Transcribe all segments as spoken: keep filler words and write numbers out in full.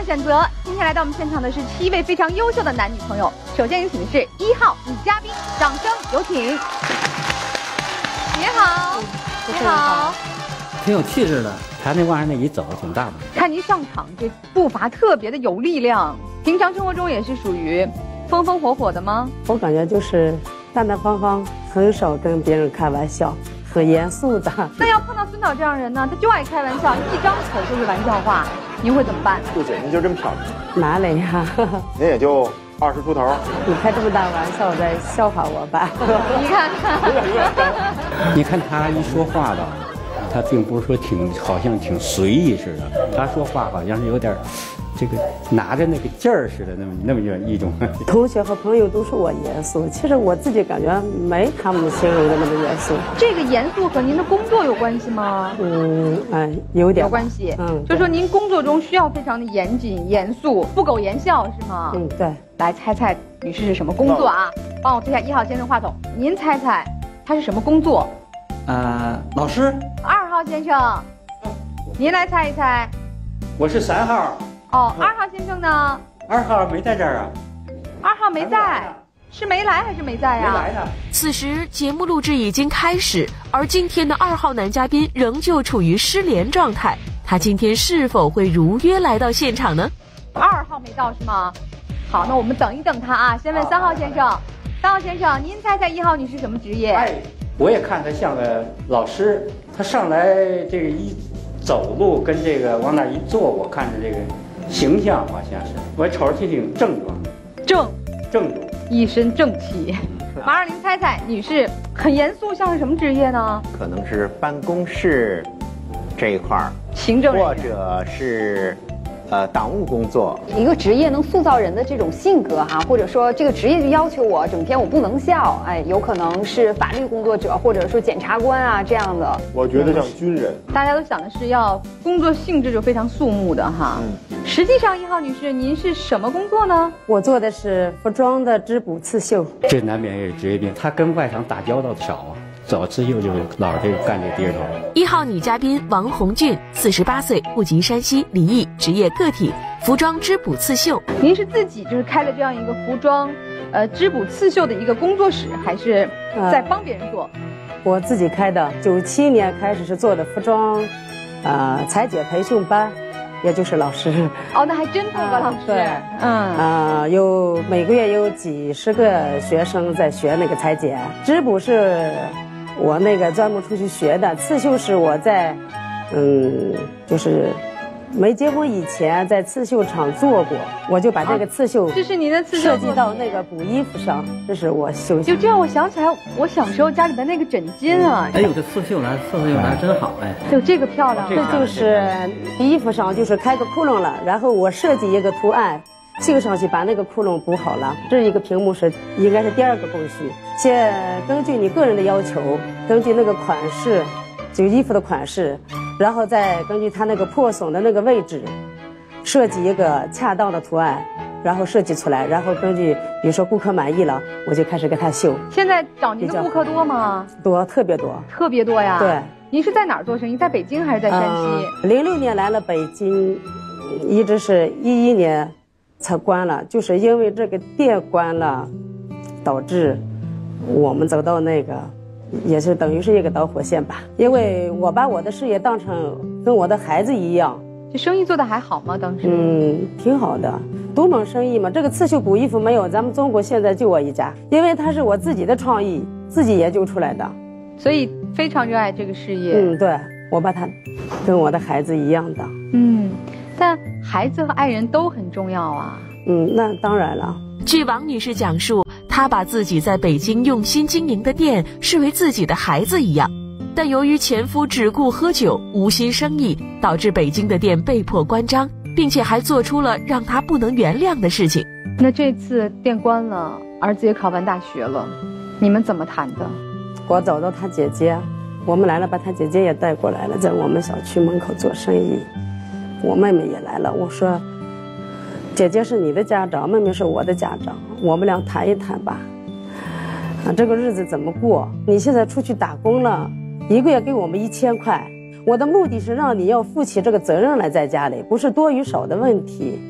的选择。今天来到我们现场的是七位非常优秀的男女朋友。首先有请的是一号女嘉宾，掌声有请。你好，你好， 挺有气质的，他那往上那一走挺大的。 看您上场这步伐特别的有力量，平常生活中也是属于风风火火的吗？ 我感觉就是大大方方，很少跟别人开玩笑，很严肃的。 那要碰到孙导这样人呢，他就爱开玩笑，一张口就是玩笑话，您会怎么办？ 杜姐，您就这么漂亮？ 哪里呀？ 您也就二十出头。 你开这么大玩笑，在笑话我吧？ 你看看， 你看他一说话吧，他并不是说挺好像挺随意似的，他说话好像是有点这个拿着那个劲儿似的，那么那么一种。 同学和朋友都说我严肃，其实我自己感觉没他们形容的那么严肃。 这个严肃和您的工作有关系吗？ 嗯，哎，有点有关系。 嗯， 就说您工作中需要非常的严谨、严肃，不苟言笑是吗？ 嗯，对。 来猜猜女士是什么工作啊？帮我对下一号先生话筒，您猜猜他是什么工作？ 啊、呃，老师。 二号先生，您来猜一猜。 我是三号。 哦，二号先生呢？ 二号没在这儿啊。 二号没在，是没来还是没在呀？ 没来呢。 此时节目录制已经开始，而今天的二号男嘉宾仍旧处于失联状态。他今天是否会如约来到现场呢？ 二号没到是吗？好，那我们等一等他啊。先问三号先生，三号先生，您猜猜一号女士什么职业？ 哎，我也看他像个老师，他上来这个一走路跟这个往那一坐，我看着这个形象好像是，我瞅着挺挺正装， 正正主， 一身正气。马上您猜猜，女士很严肃，像是什么职业呢？ 可能是办公室这一块儿， 行政人员， 或者是呃党务工作。 一个职业能塑造人的这种性格哈，或者说这个职业就要求我整天我不能笑，哎，有可能是法律工作者或者说检察官啊这样的。 我觉得像军人。 大家都想的是要工作性质就非常肃穆的哈。嗯。实际上，一号女士，您是什么工作呢？ 我做的是服装的织补刺绣。 这难免也是职业病，他跟外场打交道的少啊。走刺绣就老是干这低着头。 一号女嘉宾王红俊，四十八岁，户籍山西，离异，职业个体，服装织补刺绣。 您是自己就是开了这样一个服装，呃，织补刺绣的一个工作室，还是在帮别人做？ 呃、我自己开的，九七年开始是做的服装，呃，裁剪培训班。也就是老师哦，那还真做过老师。对，嗯啊、呃，有每个月有几十个学生在学那个裁剪，织补是我那个专门出去学的，刺绣是我在，嗯，就是没结婚以前在刺绣厂做过，我就把这个刺绣， 这是您的刺绣设计到那个补衣服上，这是我绣。 就这样，我想起来我小时候家里的那个枕巾啊。 哎呦，这刺绣来刺绣来真好哎。 就这个漂亮。 这就是衣服上就是开个窟窿了，然后我设计一个图案，绣上去把那个窟窿补好了。这一个屏幕是应该是第二个工序，先根据你个人的要求，根据那个款式，就衣服的款式。然后再根据它那个破损的那个位置，设计一个恰当的图案，然后设计出来，然后根据比如说顾客满意了，我就开始给他绣。 现在找您的顾客多吗？ 多，特别多， 特别多呀。 对， 您是在哪儿做生意？在北京还是在山西？ 零六、呃、年来了北京，一直是一一年才关了，就是因为这个店关了，导致我们走到那个。也是等于是一个导火线吧，因为我把我的事业当成跟我的孩子一样。 这生意做得还好吗？当时嗯，挺好的，独门生意嘛。这个刺绣补衣服没有，咱们中国现在就我一家，因为它是我自己的创意，自己研究出来的， 所以非常热爱这个事业。 嗯，对，我把它跟我的孩子一样的。 嗯，但孩子和爱人都很重要啊。 嗯，那当然了。 据王女士讲述，她把自己在北京用心经营的店视为自己的孩子一样，但由于前夫只顾喝酒，无心生意，导致北京的店被迫关张，并且还做出了让她不能原谅的事情。 那这次店关了，儿子也考完大学了，你们怎么谈的？ 我找到他姐姐，我们来了，把他姐姐也带过来了，在我们小区门口做生意。我妹妹也来了，我说姐姐是你的家长，妹妹是我的家长，我们俩谈一谈吧。啊，这个日子怎么过？你现在出去打工了，一个月给我们一千块，我的目的是让你要负起这个责任来，在家里不是多与少的问题。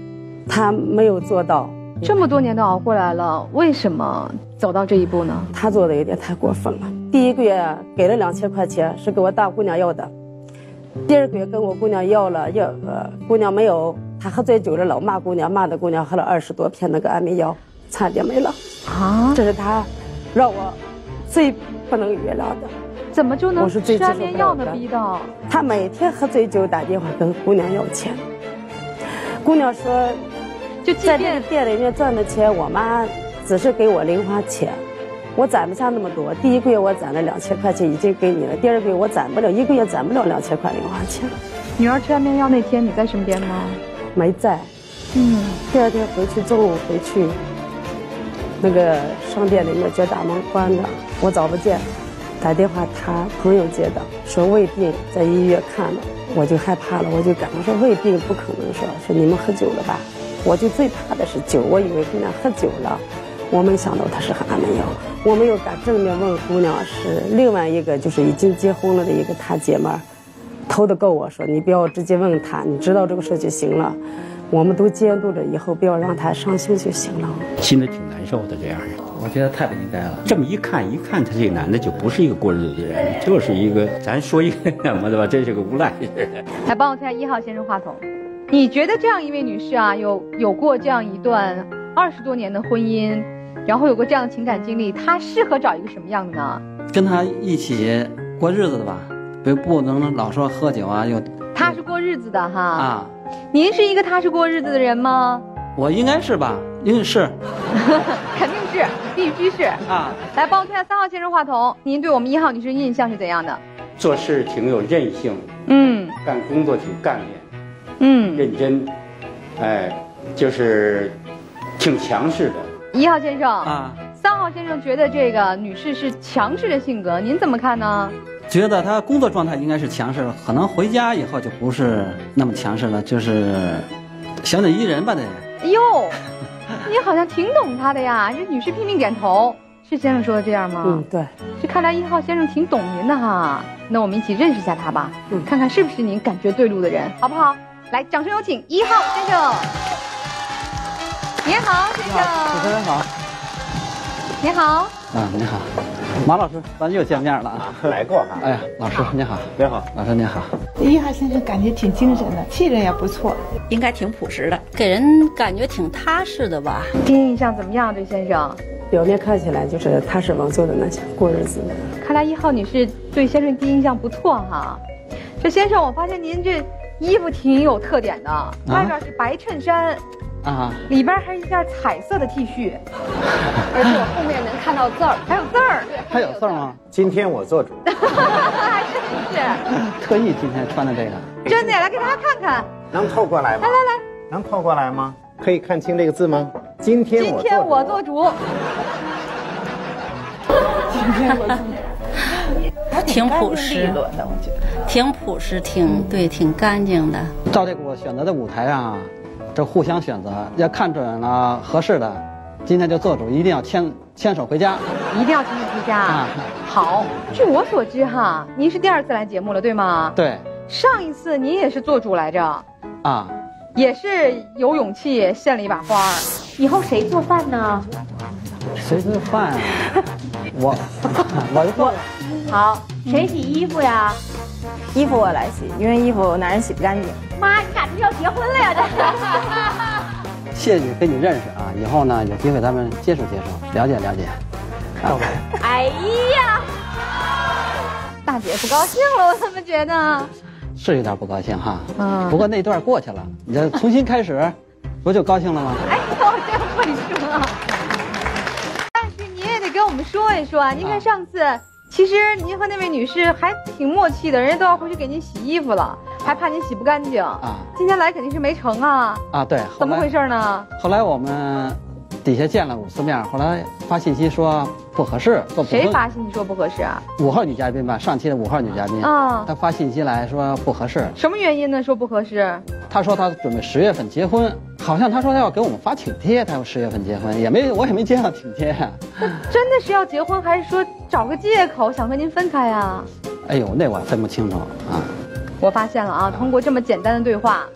他没有做到。 这么多年都熬过来了，为什么走到这一步呢？ 他做的有点太过分了。第一个月给了两千块钱，是给我大姑娘要的。第二个月跟我姑娘要了，要呃姑娘没有，他喝醉酒了，老骂姑娘，骂的姑娘喝了二十多片那个安眠药，差点没了。啊！这是他让我最不能原谅的。 怎么就能吃安眠药呢？逼到他每天喝醉酒打电话跟姑娘要钱。姑娘说， 就在这个店里面赚的钱，我妈只是给我零花钱，我攒不下那么多。第一个月我攒了两千块钱已经给你了，第二个月我攒不了，一个月攒不了两千块零花钱。 女儿吃安眠药那天你在身边吗？ 没在。 嗯。 第二天回去，中午回去，那个商店里面觉大门关的，我找不见。打电话他朋友接的，说胃病，在医院看了，我就害怕了，我就赶快说胃病不可能说，说你们喝酒了吧？我就最怕的是酒，我以为姑娘喝酒了，我没想到她是喝安眠药，我没有敢正面问姑娘是另外一个就是已经结婚了的一个她姐们儿，偷的够我说你不要直接问她，你知道这个事就行了，我们都监督着，以后不要让她伤心就行了。 心里挺难受的这样的。 我觉得太不应该了。 这么一看，一看他这个男的就不是一个过日子的人，就是一个咱说一个什么的吧，这是个无赖似的。 来帮我看一号先生话筒，你觉得这样一位女士啊，有有过这样一段二十多年的婚姻，然后有过这样的情感经历，她适合找一个什么样的呢？ 跟他一起过日子的吧，不不能老说喝酒啊，又踏实过日子的哈。 啊， 您是一个踏实过日子的人吗？ 我应该是吧，应该是。 肯定是，必须是啊！ 来帮我看下三号先生话筒，您对我们一号女士印象是怎样的？ 做事挺有韧性， 嗯， 干工作挺干练， 嗯， 认真，哎，就是挺强势的。 一号先生啊， 三号先生觉得这个女士是强势的性格，您怎么看呢？ 觉得她工作状态应该是强势，可能回家以后就不是那么强势了，就是小鸟依人吧，得。 哎呦，你好像挺懂她的呀！这女士拼命点头，是先生说的这样吗？ 嗯，对。 这看来一号先生挺懂您的哈。那我们一起认识一下他吧，嗯，看看是不是您感觉对路的人，好不好？来，掌声有请一号先生。您好，先生。 主持人好。 你好。 啊，你好，马老师，咱又见面了啊！ 来过哈。 哎呀，老师你好， 你好， 老师你好。 一号先生感觉挺精神的，气质也不错， 应该挺朴实的，给人感觉挺踏实的吧。 第一印象怎么样？对先生？ 表面看起来就是踏实稳重的那些过日子的。 看来一号女士对先生第一印象不错哈。这先生，我发现您这衣服挺有特点的，啊、外边是白衬衫。啊，里边还是一件彩色的 T 恤， 而且我后面能看到字儿， 还有字儿， 还有字儿吗？ 今天我做主， 还真是， 特意今天穿的这个， 真的，来给大家看看， 能透过来吗？ 来来来， 能透过来吗？可以看清这个字吗？今天我今天我做主， 今天我做主。 挺朴实的，我觉得挺朴实，挺对，挺干净的。 照这个我选择的舞台啊。这互相选择，要看准了合适的，今天就做主，一定要牵牵手回家， 一定要牵手回家。啊、好，据我所知哈，您是第二次来节目了，对吗？ 对。 上一次您也是做主来着。啊。也是有勇气献了一把花儿。以后谁做饭呢？ 谁做饭啊？我，我就做了。 好，谁洗衣服呀？ 衣服我来洗，因为衣服男人洗不干净。 妈，你俩这是要结婚了呀？ 这。谢谢跟你认识啊，以后呢有机会咱们接触接触，了解了解。 啊、哎呀，大姐不高兴了，我怎么觉得？ 是有点不高兴哈。嗯。不过那段过去了，你这重新开始，不就高兴了吗？ 哎呦，真会说。但是您也得跟我们说一说啊，您看上次。啊其实您和那位女士还挺默契的，人家都要回去给您洗衣服了，还怕您洗不干净啊。今天来肯定是没成啊。啊， 对。 怎么回事呢？ 后来我们底下见了五次面，后来发信息说不合适，做谁发信息说不合适啊？ 五号女嘉宾吧，上期的五号女嘉宾啊，她发信息来说不合适。 什么原因呢？说不合适？ 她说她准备十月份结婚，好像她说她要给我们发请帖，她要十月份结婚，也没我也没接到请帖。 真的是要结婚，还是说找个借口想和您分开呀？ 哎呦，那我分不清楚啊。 我发现了啊，通过这么简单的对话，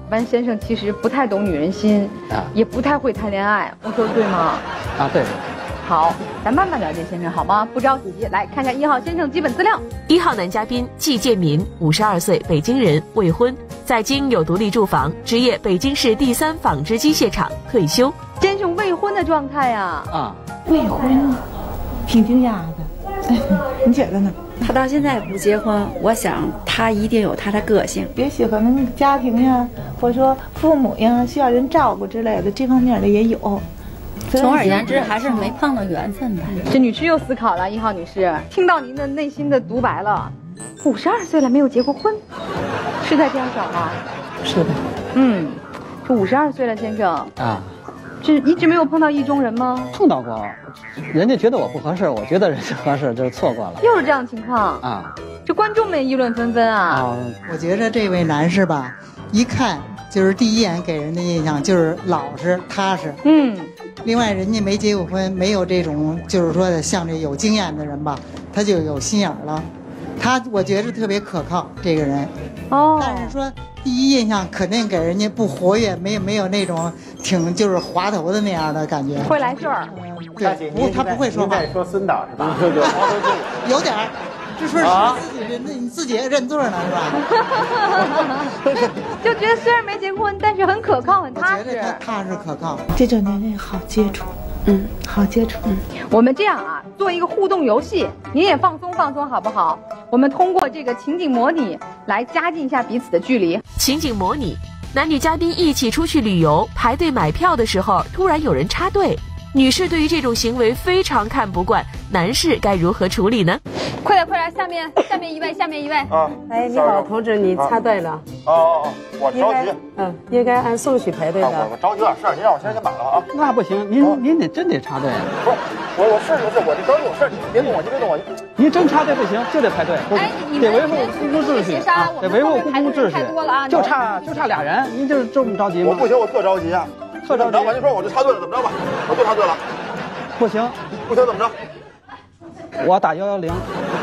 般先生其实不太懂女人心，啊，也不太会谈恋爱，我说的对吗？ 啊，对。 好，咱慢慢了解先生好吗？不着急，来看一下一号先生基本资料。 一号男嘉宾季建民，五十二岁，北京人，未婚，在京有独立住房，职业北京市第三纺织机械厂，退休。 先生未婚的状态呀？ 啊， 未婚，挺惊讶的。你觉得呢？ 他到现在不结婚，我想他一定有他的个性， 也喜欢那个家庭呀，或者说父母呀，需要人照顾之类的，这方面的也有。 总而言之，还是没碰到缘分呗。 这女士又思考了，一号女士听到您的内心的独白了。五十二岁了没有结过婚，是在这样找吗？ 是的。 嗯，这五十二岁了，先生啊， 这一直没有碰到意中人吗？ 碰到过，人家觉得我不合适，我觉得人家合适，就错过了。 又是这样情况啊？ 这观众们也议论纷纷啊。 啊，我觉得这位男士吧，一看就是第一眼给人的印象就是老实踏实。 嗯。 另外，人家没结过婚，没有这种就是说的像这有经验的人吧，他就有心眼了。他我觉得特别可靠，这个人。 哦。 但是说第一印象肯定给人家不活跃，没有没有那种挺就是滑头的那样的感觉。 会来事儿。 对，不，他不会说话。 在说孙导是吧？ 对对， 有点儿。这说是自己认，你自己认罪呢是吧？ 就觉得虽然没结婚，但是很可靠，很踏实。 我觉得他踏实可靠。 这种男人好接触，嗯，好接触。嗯， 我们这样啊，做一个互动游戏，您也放松放松好不好？我们通过这个情景模拟来加近一下彼此的距离。 情景模拟，男女嘉宾一起出去旅游，排队买票的时候，突然有人插队。女士对于这种行为非常看不惯，男士该如何处理呢？ 快点快点，下面下面一位，下面一位。 啊，哎，你好，同志，你插队了。 哦哦哦，我着急。 嗯，应该按顺序排队的。 我我着急有点事儿，您让我先先买了啊。 那不行，您您得真得插队。 不是，我我是是是，我这着急有事儿，您别动我，您别动我。 您真插队不行，就得排队。 哎，你得维护公共秩序啊，得维护公共秩序。 太多了啊， 就差就差俩人，您就是这么着急吗？ 我不行，我特着急啊， 特着急。 老板，您说我就插队了，怎么着吧？我就插队了。 不行， 不行怎么着？ 我打幺幺零。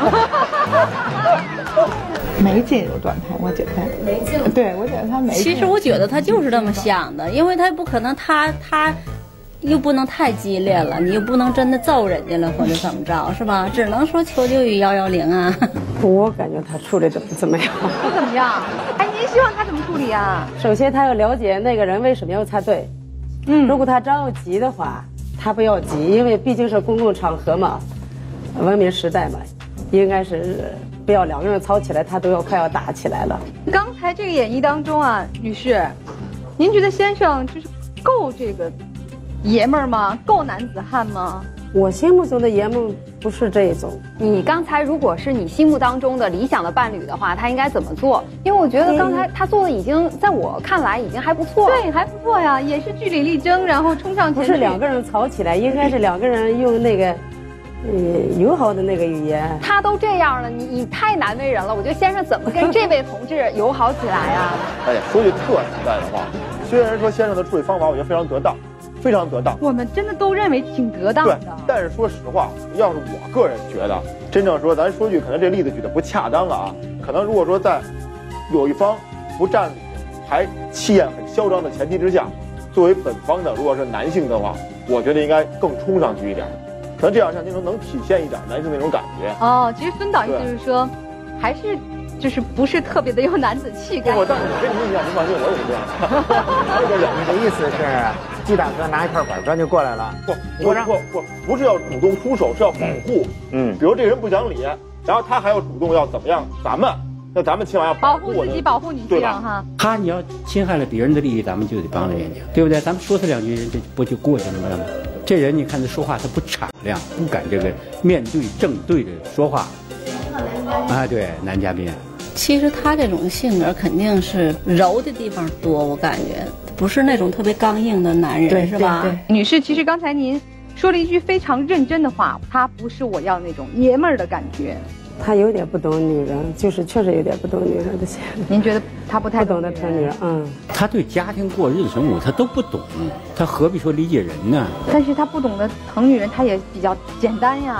没进入状态，我觉得没进入。对，我觉得他没。 其实我觉得他就是这么想的，因为他不可能，他他又不能太激烈了，你又不能真的揍人家了或者怎么着，是吧？只能说求救于幺幺零啊。 我感觉他处理的不怎么样。 不怎么样？哎，您希望他怎么处理啊？ 首先，他要了解那个人为什么要插队。嗯，如果他着急的话。他不要急，因为毕竟是公共场合嘛，文明时代嘛，应该是不要两个人吵起来，他都要快要打起来了。 刚才这个演绎当中啊，女士，您觉得先生就是够这个爷们儿吗？够男子汉吗？ 我心目中的爷们不是这种。 你刚才如果是你心目当中的理想的伴侣的话，他应该怎么做？因为我觉得刚才他做的已经在我看来已经还不错。 对，还不错呀，也是据理力争，然后冲上前去。 不是两个人吵起来，应该是两个人用那个，呃，友好的那个语言。 他都这样了，你你太难为人了。我觉得先生怎么跟这位同志友好起来呀？ 哎呀，说句特实在的话，虽然说先生的处理方法我觉得非常得当。非常得当， 我们真的都认为挺得当的。 对，但是说实话，要是我个人觉得，真正说，咱说句可能这例子举的不恰当啊，可能如果说在有一方不占理，还气焰很嚣张的前提之下，作为本方的如果是男性的话，我觉得应该更冲上去一点，可能这样像您能能体现一点男性那种感觉。 哦，其实孙导意思就是说，还是。就是不是特别的有男子气概。 我但是我跟你一样，您放心，我也是这样的。 这个你的意思是，季大哥拿一块板砖就过来了？ 不，不不不，不是要主动出手，是要保护。嗯，比如这人不讲理，然后他还要主动要怎么样？咱们，那咱们起码要保护自己，保护你这样哈。 他你要侵害了别人的利益，咱们就得帮着人家，对不对？咱们说他两句，人这不就过去了吗？这人你看他说话，他不敞亮，不敢这个面对正对着说话。啊，对，男嘉宾。 其实他这种性格肯定是柔的地方多，我感觉不是那种特别刚硬的男人， 对是吧？ 对对。女士，其实刚才您说了一句非常认真的话，他不是我要那种爷们儿的感觉。 他有点不懂女人，就是确实有点不懂女人的心。 您觉得他不太懂得疼女人？嗯， 他对家庭过日子生活他都不懂，他何必说理解人呢？ 但是他不懂得疼女人，他也比较简单呀。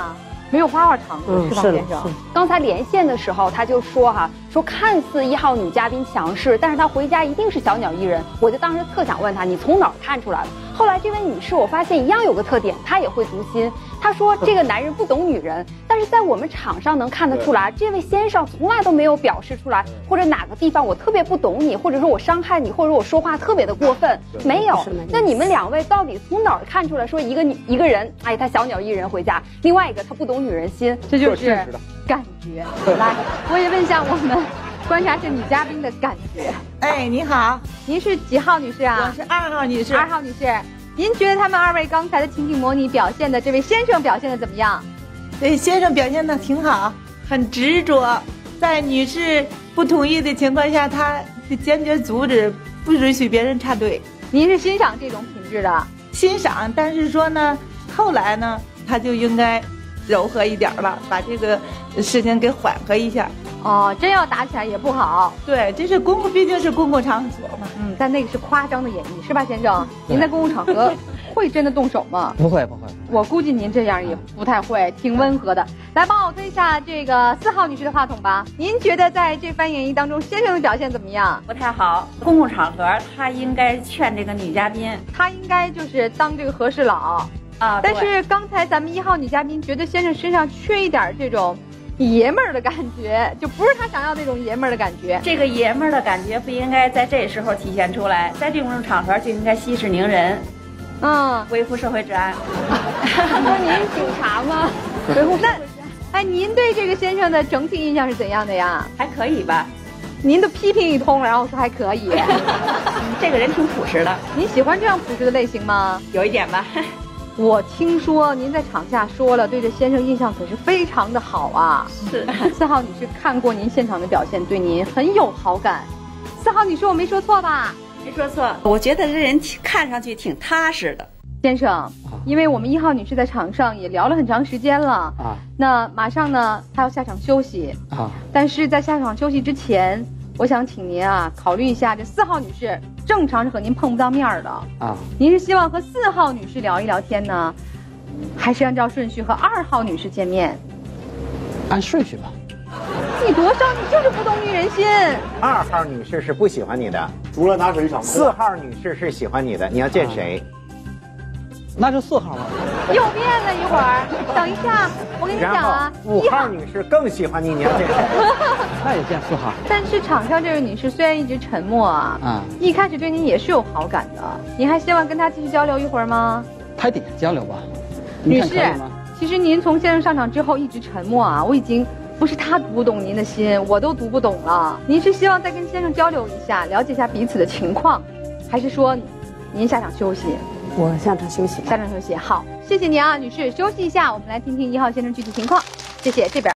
没有花花肠子， 嗯， 是吧， 是先生？ 刚才连线的时候，他就说哈、啊，说看似一号女嘉宾强势，但是她回家一定是小鸟依人。我就当时特想问他，你从哪儿看出来的？后来这位女士，我发现一样有个特点，她也会读心。她说这个男人不懂女人，但是在我们场上能看得出来，这位先生从来都没有表示出来，或者哪个地方我特别不懂你，或者说我伤害你，或者我说话特别的过分，没有。那你们两位到底从哪儿看出来说一个女一个人，哎，他小鸟依人回家，另外一个他不懂女人心， 这就是感觉。来，我也问一下我们观察这女嘉宾的感觉。 哎，你好， 您是几号女士啊？ 我是二号女士。 二号女士，您觉得他们二位刚才的情景模拟表现的，这位先生表现的怎么样？ 对，先生表现的挺好，很执着，在女士不同意的情况下，他坚决阻止，不允许别人插队。 您是欣赏这种品质的？ 欣赏，但是说呢，后来呢，他就应该柔和一点了，把这个事情给缓和一下。 哦，真要打起来也不好。 对，这是公共，毕竟是公共场所嘛。 嗯，但那个是夸张的演绎，是吧，先生？您在公共场合会真的动手吗？ 不会，不会。 我估计您这样也不太会，挺温和的。来，帮我推一下这个四号女士的话筒吧。您觉得在这番演绎当中，先生的表现怎么样？ 不太好。公共场合，他应该劝这个女嘉宾， 他应该就是当这个和事佬啊。 但是刚才咱们一号女嘉宾觉得先生身上缺一点这种爷们儿的感觉，就不是他想要那种爷们儿的感觉。 这个爷们儿的感觉不应该在这时候体现出来，在这种场合就应该息事宁人， 嗯， 维护社会治安。 他说您是警察吗？ 维护那，哎，您对这个先生的整体印象是怎样的呀？ 还可以吧。 您都批评一通，然后说还可以。 这个人挺朴实的。 您喜欢这样朴实的类型吗？ 有一点吧。 我听说您在场下说了，对这先生印象可是非常的好啊。 是。 四号女士看过您现场的表现，对您很有好感。四号女士，我没说错吧？ 没说错。我觉得这人看上去挺踏实的。 先生，因为我们一号女士在场上也聊了很长时间了啊，那马上呢，她要下场休息啊。但是在下场休息之前，我想请您啊考虑一下，这四号女士正常是和您碰不到面的啊。您是希望和四号女士聊一聊天呢，还是按照顺序和二号女士见面？ 按顺序吧。 你多少，你就是不懂女人心。 二号女士是不喜欢你的， 除了拿手一场。 四号女士是喜欢你的，你要见谁？ 啊那就四号了。 又变了一会儿，等一下，我跟你讲啊， 五号女士更喜欢你，你要见谁？ 那也见四号。 但是场上这位女士虽然一直沉默啊，啊，一开始对您也是有好感的，您还希望跟她继续交流一会儿吗？ 台底下交流吧。 女士，其实您从先生上场之后一直沉默啊，我已经不是他读不懂您的心，我都读不懂了。您是希望再跟先生交流一下，了解一下彼此的情况，还是说您下场休息？ 我下场休息， 下场休息。好，谢谢您啊，女士，休息一下，我们来听听一号先生具体情况。谢谢，这边。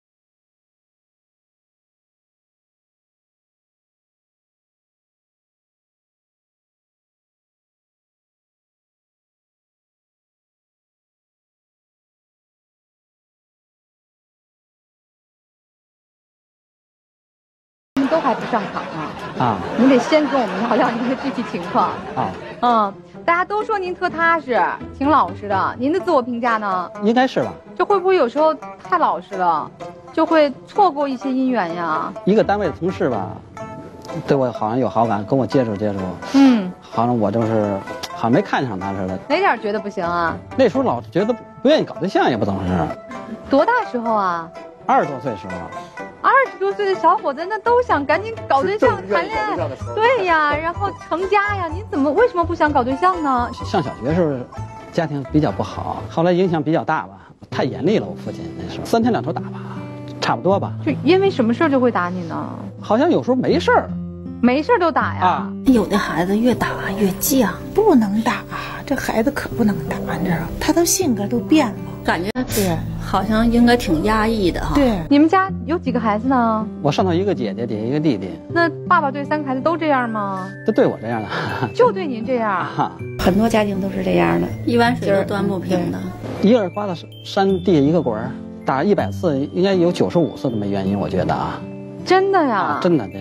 都还不上场呢啊！你得先跟我们聊聊您的具体情况啊。嗯，大家都说您特踏实，挺老实的，您的自我评价呢？ 应该是吧。 这会不会有时候太老实了，就会错过一些姻缘呀？ 一个单位的同事吧，对我好像有好感，跟我接触接触，嗯，好像我就是好像没看上他似的。 哪点觉得不行啊？ 那时候老觉得不愿意搞对象，也不懂事。 多大时候啊？ 二十多岁时候。 二十多岁的小伙子，那都想赶紧搞对象、谈恋爱，对呀，然后成家呀。您怎么为什么不想搞对象呢？ 上小学时候，家庭比较不好，后来影响比较大吧，太严厉了。我父亲那时候三天两头打吧，差不多吧。 就因为什么事儿就会打你呢？ 好像有时候没事儿， 没事儿都打呀。啊、 有的孩子越打越犟， 不能打，这孩子可不能打，你知道，他都性格都变了。 感觉对，好像应该挺压抑的哈。 对， 你们家有几个孩子呢？ 我上头一个姐姐，底下一个弟弟。 那爸爸对三个孩子都这样吗？ 都对我这样的， 就对您这样。 啊、 很多家庭都是这样的，一碗水都端不平的。 一个人刮到山地下一个滚儿，打一百次，应该有九十五次都没原因，我觉得啊。 真的呀？ 啊、真的这样。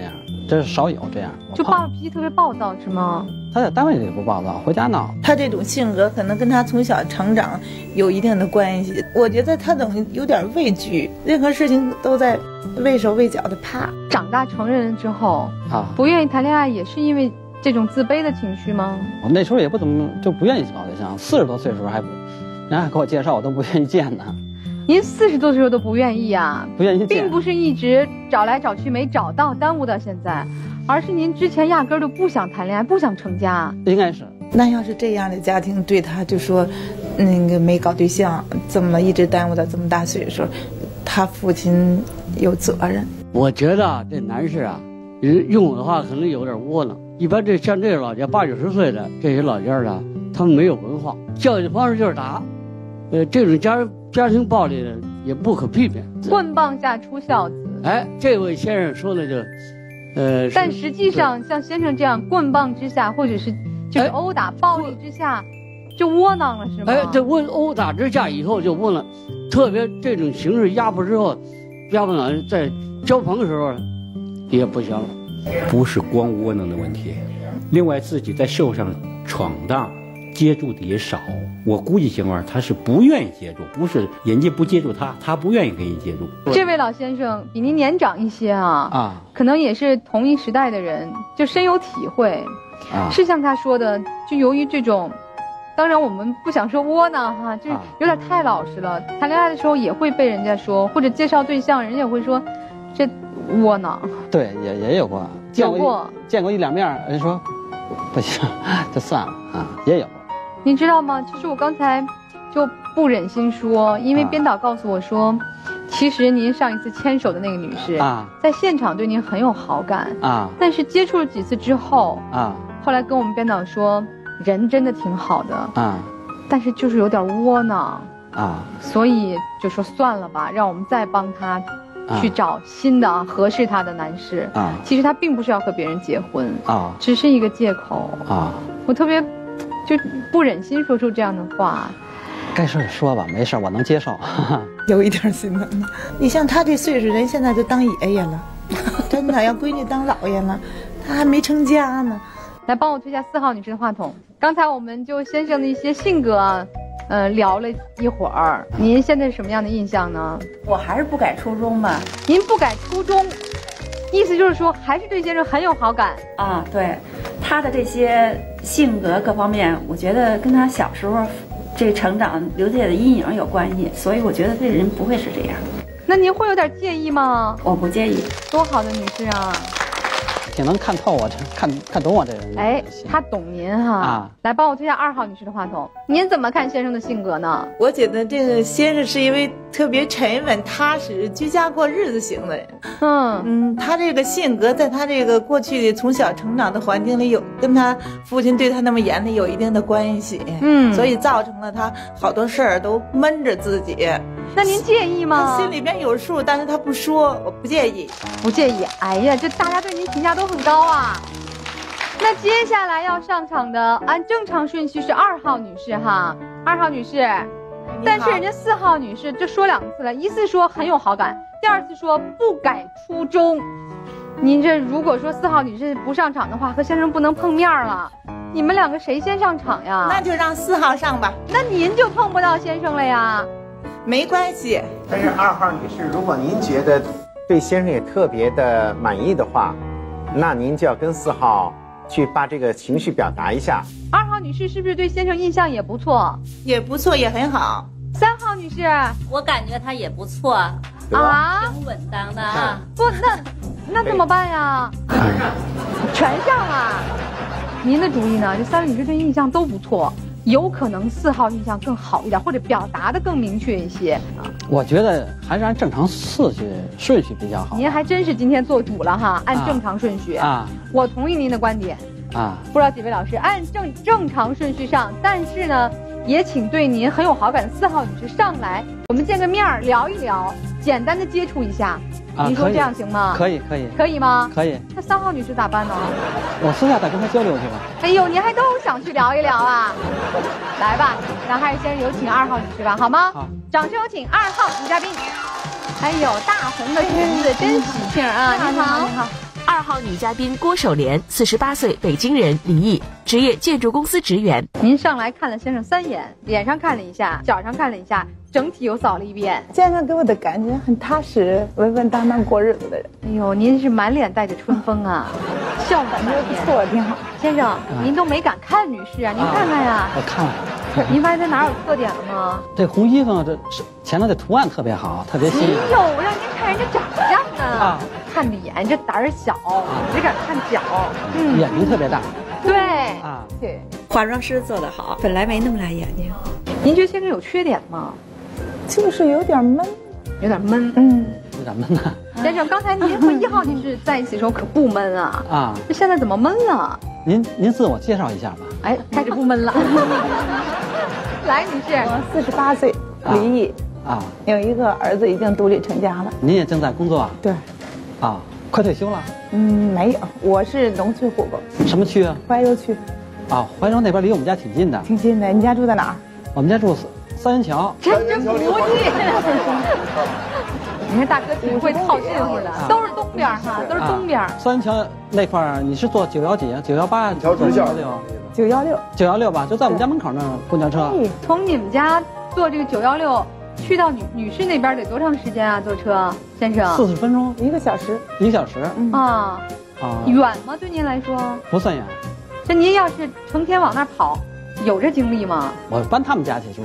这是少有这样。 就暴脾气特别暴躁是吗？ 他在单位里不暴躁，回家闹。 他这种性格可能跟他从小成长有一定的关系。我觉得他总有点畏惧，任何事情都在畏手畏脚的怕。 长大成人之后啊， 不愿意谈恋爱也是因为这种自卑的情绪吗？ 我那时候也不怎么就不愿意搞对象，四十多岁的时候还不，人家还给我介绍，我都不愿意见呢。 您四十多的时候都不愿意啊？ 不愿意见， 并不是一直找来找去没找到，耽误到现在。而是您之前压根儿就不想谈恋爱，不想成家。 应该是。 那要是这样的家庭对他就说，那个没搞对象，怎么一直耽误到这么大岁数，他父亲有责任。 我觉得这男士啊，用我的话可能有点窝囊。一般这像这个老家八九十岁的这些老家的，他们没有文化，教育的方式就是打，呃，这种家家庭暴力的也不可避免。 棍棒下出孝子。 哎，这位先生说的就。呃， 但实际上像先生这样棍棒之下，或者是就是殴打、暴力之下，就窝囊了是吗？ 哎，这窝殴打之下以后就窝囊，特别这种形式压迫之后，压迫党在交朋的时候也不行了。 不是光窝囊的问题，另外自己在社会上闯荡，接触的也少。我估计情况他是不愿意接触，不是人家不接触他，他不愿意跟你接触。 这位老先生比您年长一些啊， 啊， 可能也是同一时代的人，就深有体会。啊，是像他说的，就由于这种，当然我们不想说窝囊哈，就是有点太老实了。谈恋爱的时候也会被人家说，或者介绍对象，人家也会说，这窝囊。 对，也也有过，见过过见过一两面，人说不行，就算了啊，也有。 您知道吗？其实我刚才就不忍心说，因为编导告诉我说，啊、其实您上一次牵手的那个女士啊，在现场对您很有好感啊，但是接触了几次之后啊，后来跟我们编导说，人真的挺好的啊，但是就是有点窝囊啊，所以就说算了吧，让我们再帮他去找新的啊合适他的男士啊。其实他并不是要和别人结婚啊，只是一个借口啊。我特别。就不忍心说出这样的话， 该说就说吧，没事，我能接受。 有一点心疼。你像他这岁数，人现在就当爷爷了，真的要闺女当姥爷了，他还没成家呢。 来帮我推下四号女士的话筒。刚才我们就先生的一些性格啊，呃，聊了一会儿。您现在是什么样的印象呢？ 我还是不改初衷吧。 您不改初衷，意思就是说还是对先生很有好感啊？对，他的这些性格各方面，我觉得跟他小时候这成长留下的阴影有关系，所以我觉得这人不会是这样。 那您会有点介意吗？ 我不介意。 多好的女士啊！ 挺能看透我，这看看懂我这人。 哎，他懂您哈啊！来帮我推下二号女士的话筒。您怎么看先生的性格呢？ 我觉得这个先生是一位特别沉稳、踏实、居家过日子型的人。嗯嗯，他这个性格，在他这个过去的从小成长的环境里有，跟他父亲对他那么严厉有一定的关系。嗯，所以造成了他好多事儿都闷着自己。 那您介意吗？ 他心里边有数，但是他不说，我不介意， 不介意。哎呀，这大家对您评价都很高啊。那接下来要上场的，按正常顺序是二号女士哈，二号女士。但是人家四号女士就说两次了，一次说很有好感，第二次说不改初衷。您这如果说四号女士不上场的话，和先生不能碰面了。你们两个谁先上场呀？ 那就让四号上吧。 那您就碰不到先生了呀。 没关系， 但是二号女士，如果您觉得对先生也特别的满意的话，那您就要跟四号去把这个情绪表达一下。 二号女士是不是对先生印象也不错？ 也不错，也很好。 三号女士， 我感觉她也不错啊，挺稳当的啊。 不，那那怎么办呀？全上啊！您的主意呢？这三位女士对印象都不错。有可能四号印象更好一点，或者表达的更明确一些。 我觉得还是按正常次序顺序比较好。 您还真是今天做主了哈，按正常顺序啊。我同意您的观点啊。不知道几位老师按正正常顺序上，但是呢，也请对您很有好感的四号女士上来，我们见个面聊一聊，简单的接触一下。 啊， 您说这样行吗？ 可以，可以， 可以吗？ 可以。 那三号女士咋办呢？ 我私下再跟她交流去吧。 哎呦，您还都想去聊一聊啊？来吧，那还是先有请二号女士吧，好吗？好，掌声有请二号女嘉宾。哎呦，大红的裙子真喜庆啊！你好，你好。二二号女嘉宾郭守莲，四十八岁，北京人，离异，职业建筑公司职员。 您上来看了先生三眼，脸上看了一下，脚上看了一下，整体又扫了一遍。 先生给我的感觉很踏实、稳稳当当过日子的人。 哎呦，您是满脸带着春风啊，笑满面。 不错，挺好。 先生，您都没敢看女士啊，您看看呀。 我看了。 您发现她哪有特点了吗？ 这红衣服这是前头的图案特别好，特别新颖。 没有，我让您看人家长相呢。啊，看脸这胆儿小，只敢看脚。 嗯，眼睛特别大。 对啊， 对， 化妆师做得好，本来没那么大眼睛。 您觉得先生有缺点吗？ 就是有点闷， 有点闷。 嗯， 有点闷呐。 先生，刚才您和一号女士在一起的时候可不闷啊。啊，这现在怎么闷了？ 您您自我介绍一下吧。 哎，开始不闷了。来，女士， 我四十八岁，离异啊， 有一个儿子已经独立成家了。 您也正在工作啊？ 对。 啊，快退休了？ 嗯，没有，我是农村户口。 什么区啊？ 怀柔区。 啊，怀柔那边离我们家挺近的。 挺近的，你家住在哪儿？ 我们家住三元桥。 真真不近。你看大哥挺会套近乎的，都是东边哈，都是东边。 三元桥那块儿，你是坐九幺几、九幺八、 九幺六、九幺六、 九幺六吧？就在我们家门口那公交车。 从你们家坐这个九幺六去到女女士那边得多长时间啊？坐车，先生？ 四十分钟， 一个小时。 一个小时。 啊啊，远吗？对您来说？ 不算远。 这您要是成天往那跑，有这精力吗？ 我搬他们家去住。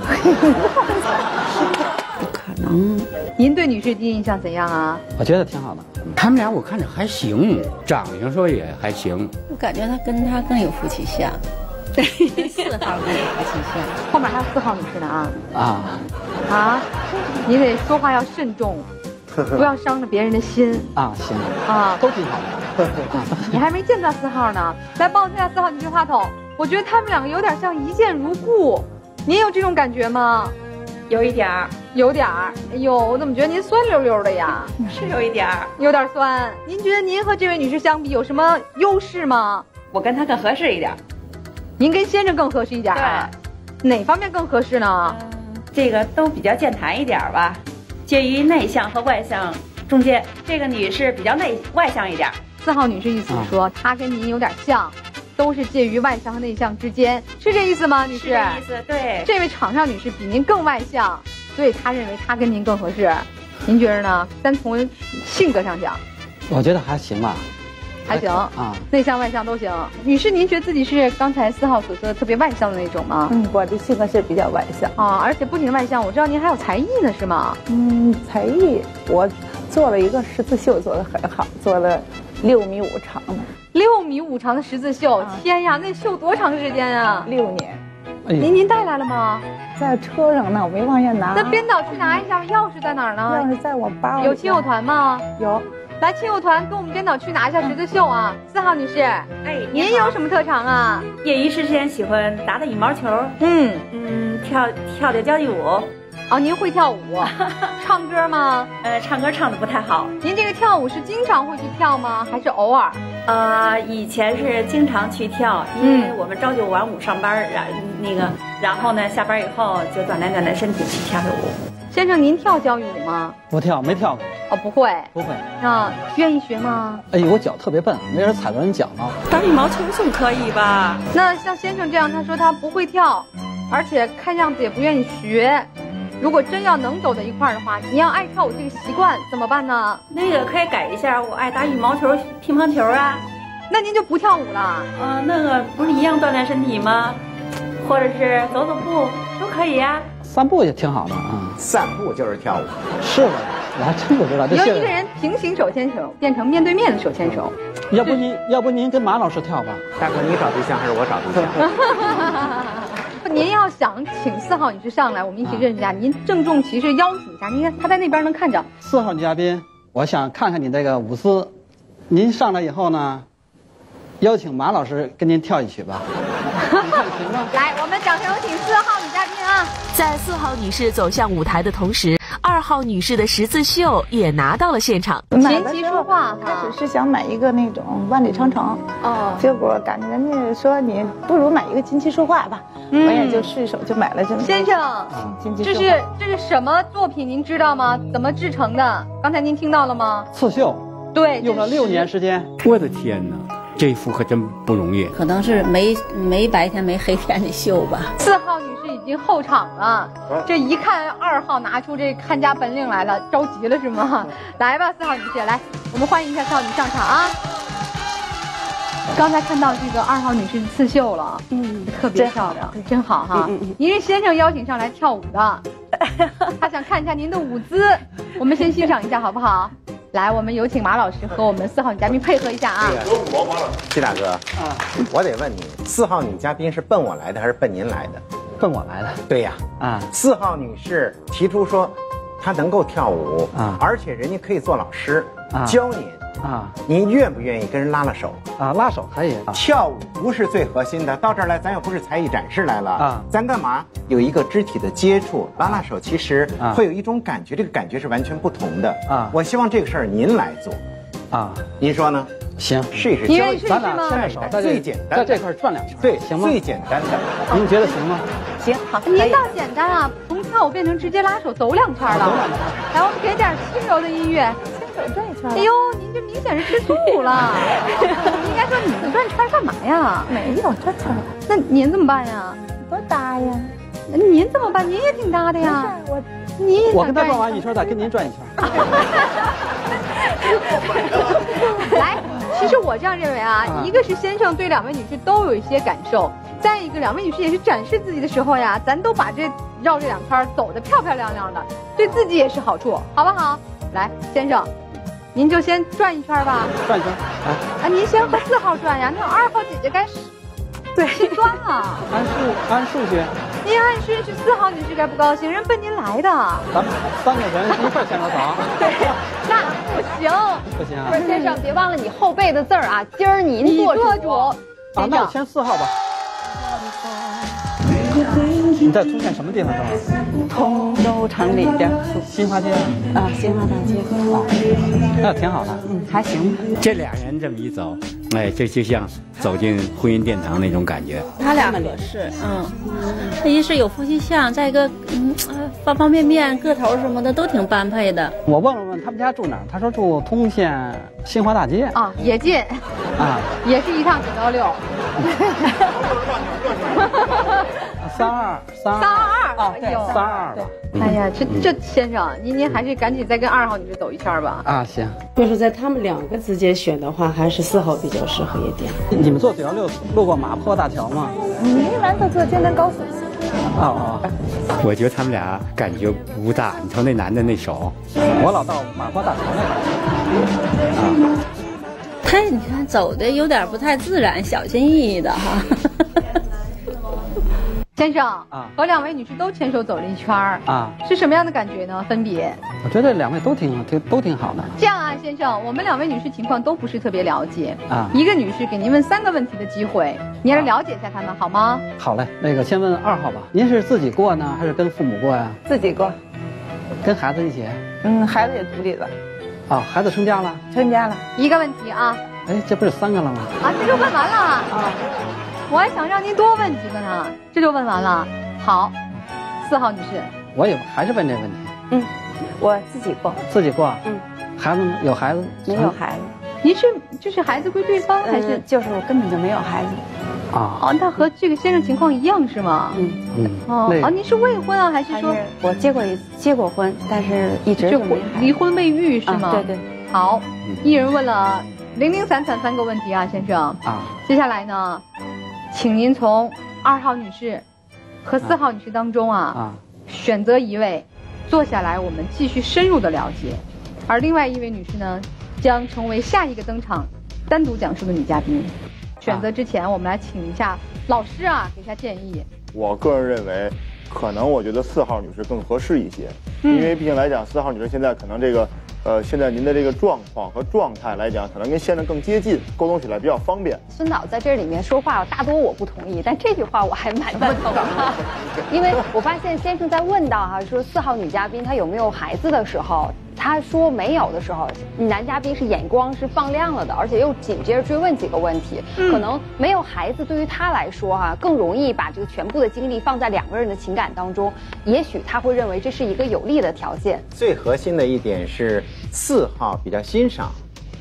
不可能。 您对女士第一印象怎样啊？ 我觉得挺好的。 他们俩我看着还行，长相说也还行。 我感觉他跟他更有夫妻相。对，四号更有夫妻相。 后面还有四号女士呢啊。 啊。 啊，你得说话要慎重，不要伤了别人的心。 啊，行。 啊， 都挺好的。 你还没见到四号呢，来帮我看下四号女士话筒。我觉得他们两个有点像一见如故，您有这种感觉吗？ 有一点儿， 有点儿。哎呦，我怎么觉得您酸溜溜的呀？ 是有一点儿， 有点酸。您觉得您和这位女士相比有什么优势吗？ 我跟她更合适一点。 您跟先生更合适一点？对。哪方面更合适呢？ 嗯，这个都比较健谈一点吧，介于内向和外向中间。这个女士比较内外向一点。 四号女士意思是说，她跟您有点像。都是介于外向和内向之间，是这意思吗，女士？ 是这意思，对。 这位场上女士比您更外向，所以她认为她跟您更合适。您觉得呢？单从性格上讲， 我觉得还行吧， 还行啊，内向外向都行。女士，您觉得自己是刚才四号所说的特别外向的那种吗？ 嗯，我的性格是比较外向啊，而且不仅外向，我知道您还有才艺呢，是吗？ 嗯，才艺我做了一个十字绣，做得很好，做了六米五长的。 六米五长的十字绣，啊、天呀，那绣多长时间啊？ 六年。 您您带来了吗？ 在车上呢，我没往下拿。 那编导去拿一下，钥匙在哪儿呢？ 钥匙在我包里。 有亲友团吗？ 有。 来，亲友团跟我们编导去拿一下十字绣啊。四号女士，哎，您有什么特长啊？ 业余时间喜欢打打羽毛球， 嗯嗯，跳跳跳交际舞。 哦，您会跳舞，唱歌吗？ 呃，唱歌唱的不太好。 您这个跳舞是经常会去跳吗？还是偶尔？ 呃，以前是经常去跳，因为我们朝九晚五上班，然那个，然后呢，下班以后就锻炼锻炼身体，去跳跳舞。 先生，您跳交谊舞吗？ 不跳，没跳过。 哦，不会。 不会。 啊，愿意学吗？ 哎呦，我脚特别笨，没人踩到人脚呢。 打羽毛球总可以吧？ 那像先生这样，他说他不会跳，而且看样子也不愿意学。如果真要能走在一块儿的话，你要爱跳舞这个习惯怎么办呢？ 那个可以改一下，我爱打羽毛球、乒乓球啊。 那您就不跳舞了？ 嗯、呃，那个不是一样锻炼身体吗？或者是走走步都可以呀、啊。 散步也挺好的啊、嗯， 散步就是跳舞。 是的，我还真不知道。 由一个人平行手牵手变成面对面的手牵手。 要不您，要不您跟马老师跳吧？ 大哥，你找对象还是我找对象？ 您要想请四号女士上来，我们一起认识一下，啊、您郑重其事邀请一下。您看她在那边能看着。 四号女嘉宾，我想看看你这个舞姿。您上来以后呢，邀请马老师跟您跳一曲吧。 来，我们掌声有请四号女嘉宾啊！ 在四号女士走向舞台的同时，二号女士的十字绣也拿到了现场。 琴棋书画， 开始是想买一个那种万里长城，哦，结果感觉人家说你不如买一个琴棋书画吧，嗯、我也就顺手就买了这么。 先生，嗯、这是这是什么作品？您知道吗？怎么制成的？刚才您听到了吗？ 刺绣。 对， 用了六年时间。 我的天哪，这一副可真不容易。 可能是没没白天没黑天的秀吧。 四号女士已经候场了，这一看二号拿出这看家本领来了，着急了是吗？来吧，四号女士，来，我们欢迎一下四号女士上场啊！刚才看到这个二号女士刺绣了，嗯，特别漂亮，真好哈。嗯嗯、您是先生邀请上来跳舞的，他想看一下您的舞姿，我们先欣赏一下好不好？来，我们有请马老师和我们四号女嘉宾配合一下啊。 季大哥，啊，我得问你，四号女嘉宾是奔我来的还是奔您来的？ 奔我来的。 对呀，啊，四号女士提出说，她能够跳舞啊，而且人家可以做老师，啊、教您。啊，您愿不愿意跟人拉拉手啊？拉手可以。啊、 跳舞不是最核心的，到这儿来咱又不是才艺展示来了啊，咱干嘛有一个肢体的接触，拉拉手，其实会有一种感觉，这个感觉是完全不同的啊。我希望这个事儿您来做，啊，您说呢？ 行， 试一试， 教咱俩牵着手，在最简单， 在这块转两圈， 对， 行吗？ 最简单的， 您觉得行吗？ 行，好，您倒简单啊，从跳舞变成直接拉手走两圈了。来，我们给点轻柔的音乐。 转一圈。 哎呦，您这明显是吃素了。应该说你们转圈干嘛呀？ 没有转圈。 那您怎么办呀？ 多搭呀。 那您怎么办？您也挺搭的呀。 我您我跟他转完一圈，再跟您转一圈。 来，其实我这样认为啊，一个是先生对两位女士都有一些感受，再一个两位女士也是展示自己的时候呀，咱都把这绕这两圈走得漂漂亮亮的，对自己也是好处，好不好？来，先生，您就先转一圈吧。 转一圈。啊， 啊，您先和四号转呀，那二号姐姐该对心酸了。 按数按数学。 您按顺序，四号女士该不高兴，人奔您来的。 咱们三个人一块牵着走。 对，那不行。 不行啊。 不是先生，别忘了你后背的字儿啊，今儿您做主。 啊，那我签四号吧。你在通县什么地方是吧？ 通州城里边， 新华街啊，新华大街。 哦，那挺好的， 嗯，还行吧。 这俩人这么一走，哎，这就像走进婚姻殿堂那种感觉。 他俩合适，嗯，他一是有夫妻相，再一个，嗯，方方面面、个头什么的都挺般配的。 我问了问他们家住哪儿，他说住通县新华大街啊，也近， 啊， 也是一趟九幺六。 三二三三二啊，对，三二吧。 哎呀，这这先生，您您还是赶紧再跟二号女士走一圈吧。 啊，行。 要是在他们两个之间选的话，还是四号比较适合一点。 你们坐九幺六路过马坡大桥吗？ 你一般都坐京丹高速。 哦哦。 我觉得他们俩感觉不大。你瞅那男的那手， 我老到马坡大桥那边。啊。 他你看走的有点不太自然，小心翼翼的哈。 先生啊，和两位女士都牵手走了一圈儿啊， 是什么样的感觉呢？分别， 我觉得两位都挺挺都挺好的。 这样啊，先生，我们两位女士情况都不是特别了解啊。 一个女士给您问三个问题的机会，你来了解一下她们，好吗？ 好嘞，那个先问二号吧，您是自己过呢，还是跟父母过呀？ 自己过， 跟孩子一起。 嗯，孩子也独立了。 哦，孩子成家了？ 成家了。 一个问题啊。 哎，这不是三个了吗？ 啊，这就问完了啊。我还想让您多问几个呢，这就问完了。好，四号女士， 我也还是问这问题。 嗯，我自己过。 自己过。 嗯， 孩子呢？有孩子？ 没有孩子。 您是就是孩子归对方还是？ 就是我根本就没有孩子。 啊。 哦，那和这个先生情况一样是吗？ 嗯嗯。 哦，哦，您是未婚啊，还是说？ 我结过一结过婚，但是一直就没离婚未育是吗？ 对对。 好，一人问了零零散散三个问题啊，先生。 啊。 接下来呢？请您从二号女士和四号女士当中啊，啊选择一位，坐下来我们继续深入的了解，而另外一位女士呢，将成为下一个登场单独讲述的女嘉宾。选择之前，我们来请一下老师啊，给一下建议。 我个人认为，可能我觉得四号女士更合适一些，嗯、因为毕竟来讲，四号女士现在可能这个。呃，现在您的这个状况和状态来讲，可能跟先生更接近，沟通起来比较方便。 孙导在这里面说话，大多我不同意，但这句话我还蛮赞同的，因为我发现先生在问到哈、啊、说四号女嘉宾她有没有孩子的时候，他说没有的时候，男嘉宾是眼光是放亮了的，而且又紧接着追问几个问题，嗯、可能没有孩子对于他来说哈、啊，更容易把这个全部的精力放在两个人的情感当中，也许他会认为这是一个有利的条件。 最核心的一点是。四号比较欣赏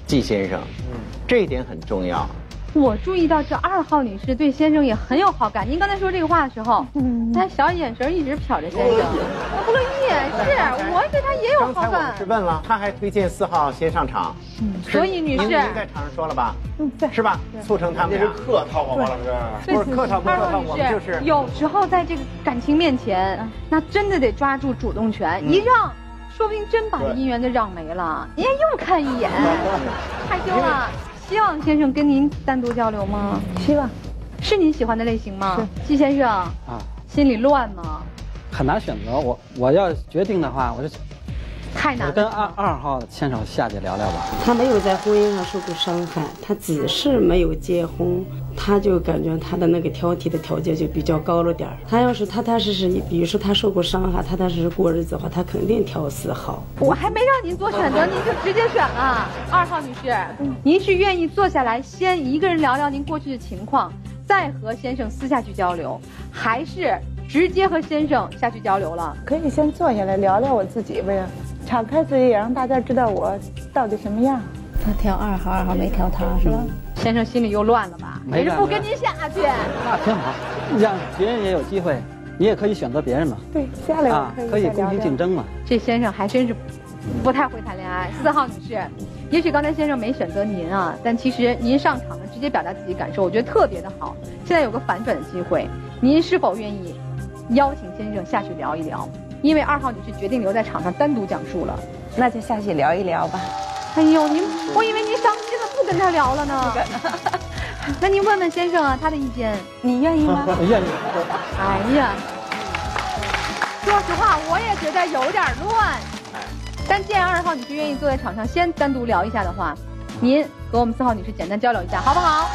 季先生，这一点很重要。 我注意到这二号女士对先生也很有好感。您刚才说这个话的时候，嗯，她小眼神一直瞟着先生，不乐意。是，我对她也有好感。 刚才我们是问了，她还推荐四号先上场。 嗯，所以女士，您在场上说了吧？嗯，对，是吧？促成他们俩。这是客套吗，王老师？ 不是客套不客套，我们就是有时候在这个感情面前，那真的得抓住主动权，一让。说不定真把这姻缘就让没了，人家又看一眼，害羞了。希望先生跟您单独交流吗？ 希望， 是您喜欢的类型吗？季先生啊，心里乱吗？ 很难选择，我我要决定的话，我就太难了。 我跟二二号牵手下去聊聊吧。 他没有在婚姻上受过伤害，他只是没有结婚，他就感觉他的那个挑剔的条件就比较高了点儿。他要是踏踏实实，比如说他受过伤害，踏踏实实过日子的话，他肯定挑四号。 我还没让您做选择，您就直接选了。二号女士，您是愿意坐下来先一个人聊聊您过去的情况，再和先生私下去交流，还是直接和先生下去交流了？ 可以先坐下来聊聊我自己呗。敞开自己，也让大家知道我到底什么样。 他挑二号，二号没挑他，是吧？ 先生心里又乱了吧？也是不跟您下去。 那挺好，让别人也有机会，你也可以选择别人嘛。 对，下来啊，可以公平竞争嘛。 这先生还真是不太会谈恋爱。四号女士，也许刚才先生没选择您啊，但其实您上场了，直接表达自己感受，我觉得特别的好。现在有个反转的机会，您是否愿意邀请先生下去聊一聊？因为二号女士决定留在场上单独讲述了， 那就下去聊一聊吧。 哎呦，您，我以为您伤心了，不跟他聊了呢。那您问问先生啊，他的意见，你愿意吗？ 我愿意。 哎呀，说实话，我也觉得有点乱。但既然二号女士愿意坐在场上先单独聊一下的话，您和我们四号女士简单交流一下，好不好？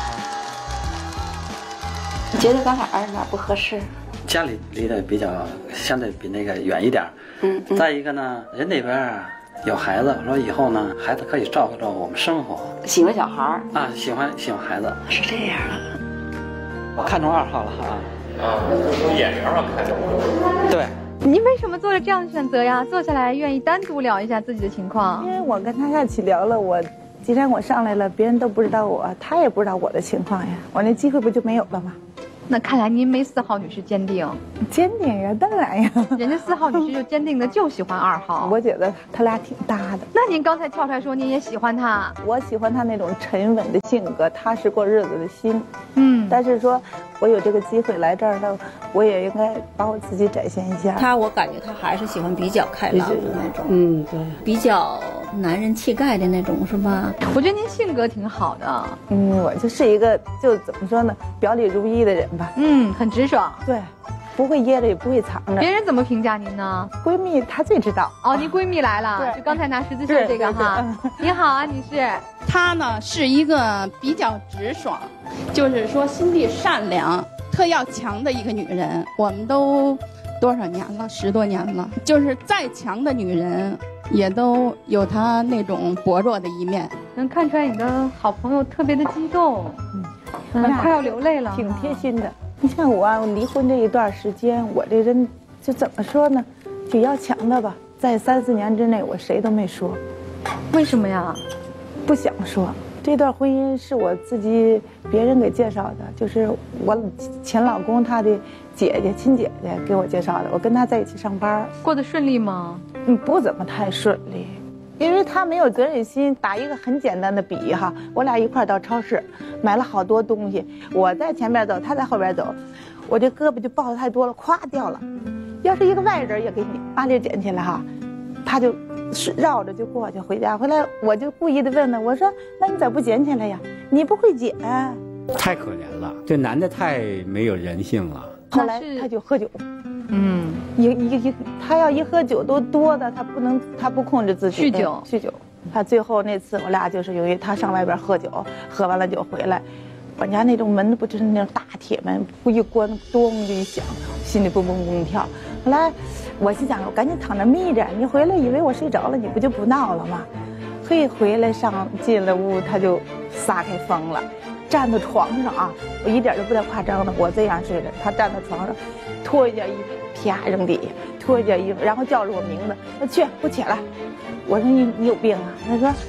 你觉得刚好哪哪不合适？ 家里离得比较相对比那个远一点，嗯，嗯再一个呢，人那边有孩子，说以后呢，孩子可以照顾照顾我们生活。 喜欢小孩儿啊，喜欢喜欢孩子， 是这样啊。 我看中二号了哈。 啊，从眼神上看中了。 对。 您为什么做了这样的选择呀？坐下来愿意单独聊一下自己的情况？ 因为我跟他下去聊了，我既然我上来了，别人都不知道我，他也不知道我的情况呀，我那机会不就没有了吗？ 那看来您没四号女士坚定， 坚定呀，当然呀， 人家四号女士就坚定的就喜欢二号。 我觉得他俩挺搭的。 那您刚才跳出来说您也喜欢他， 我喜欢他那种沉稳的性格，踏实过日子的心。嗯，但是说我有这个机会来这儿呢，我也应该把我自己展现一下。 他我感觉他还是喜欢比较开朗的那种， 嗯，对， 比较男人气概的那种，是吧？ 我觉得您性格挺好的。 嗯，我就是一个就怎么说呢，表里如一的人吧。 嗯，很直爽。 对，不会掖着也不会藏着。 别人怎么评价您呢？ 闺蜜她最知道。 哦，您闺蜜来了，就刚才拿十字绣这个哈。您好啊，女士。 她呢是一个比较直爽，就是说心地善良、特要强的一个女人。我们都多少年了，十多年了，就是再强的女人也都有她那种薄弱的一面。 能看出来你的好朋友特别的激动。嗯。嗯，快要流泪了， 挺贴心的。你像我啊，离婚这一段时间，我这人就怎么说呢，就要强的吧。在三四年之内，我谁都没说。 为什么呀？ 不想说。这段婚姻是我自己别人给介绍的，就是我前老公他的姐姐亲姐姐给我介绍的。我跟他在一起上班， 过得顺利吗？ 嗯，不怎么太顺利。因为他没有责任心。打一个很简单的比哈，我俩一块到超市买了好多东西，我在前边走，他在后边走，我这胳膊就抱得太多了，咵掉了。要是一个外人也给你把这捡起来哈，他就是绕着就过去回家。回来我就故意的问他，我说那你咋不捡起来呀？你不会捡。 太可怜了，这男的太没有人性了。 后来他就喝酒。嗯，一一一，他要一喝酒都多的，他不能，他不控制自己。 酗酒， 酗酒。他最后那次我俩就是由于他上外边喝酒，喝完了酒回来，我家那种门不就是那种大铁门，不一关，咚就一响，心里蹦蹦蹦跳。后来我心想，我赶紧躺那眯着，你回来以为我睡着了，你不就不闹了吗？嘿，回来上进了屋，他就撒开疯了，站到床上啊，我一点都不带夸张的，我这样睡着，他站到床上，脱一件衣服，啪扔底下，脱一件衣服，然后叫着我名字，说去，给我起来。我说你你有病啊？他说，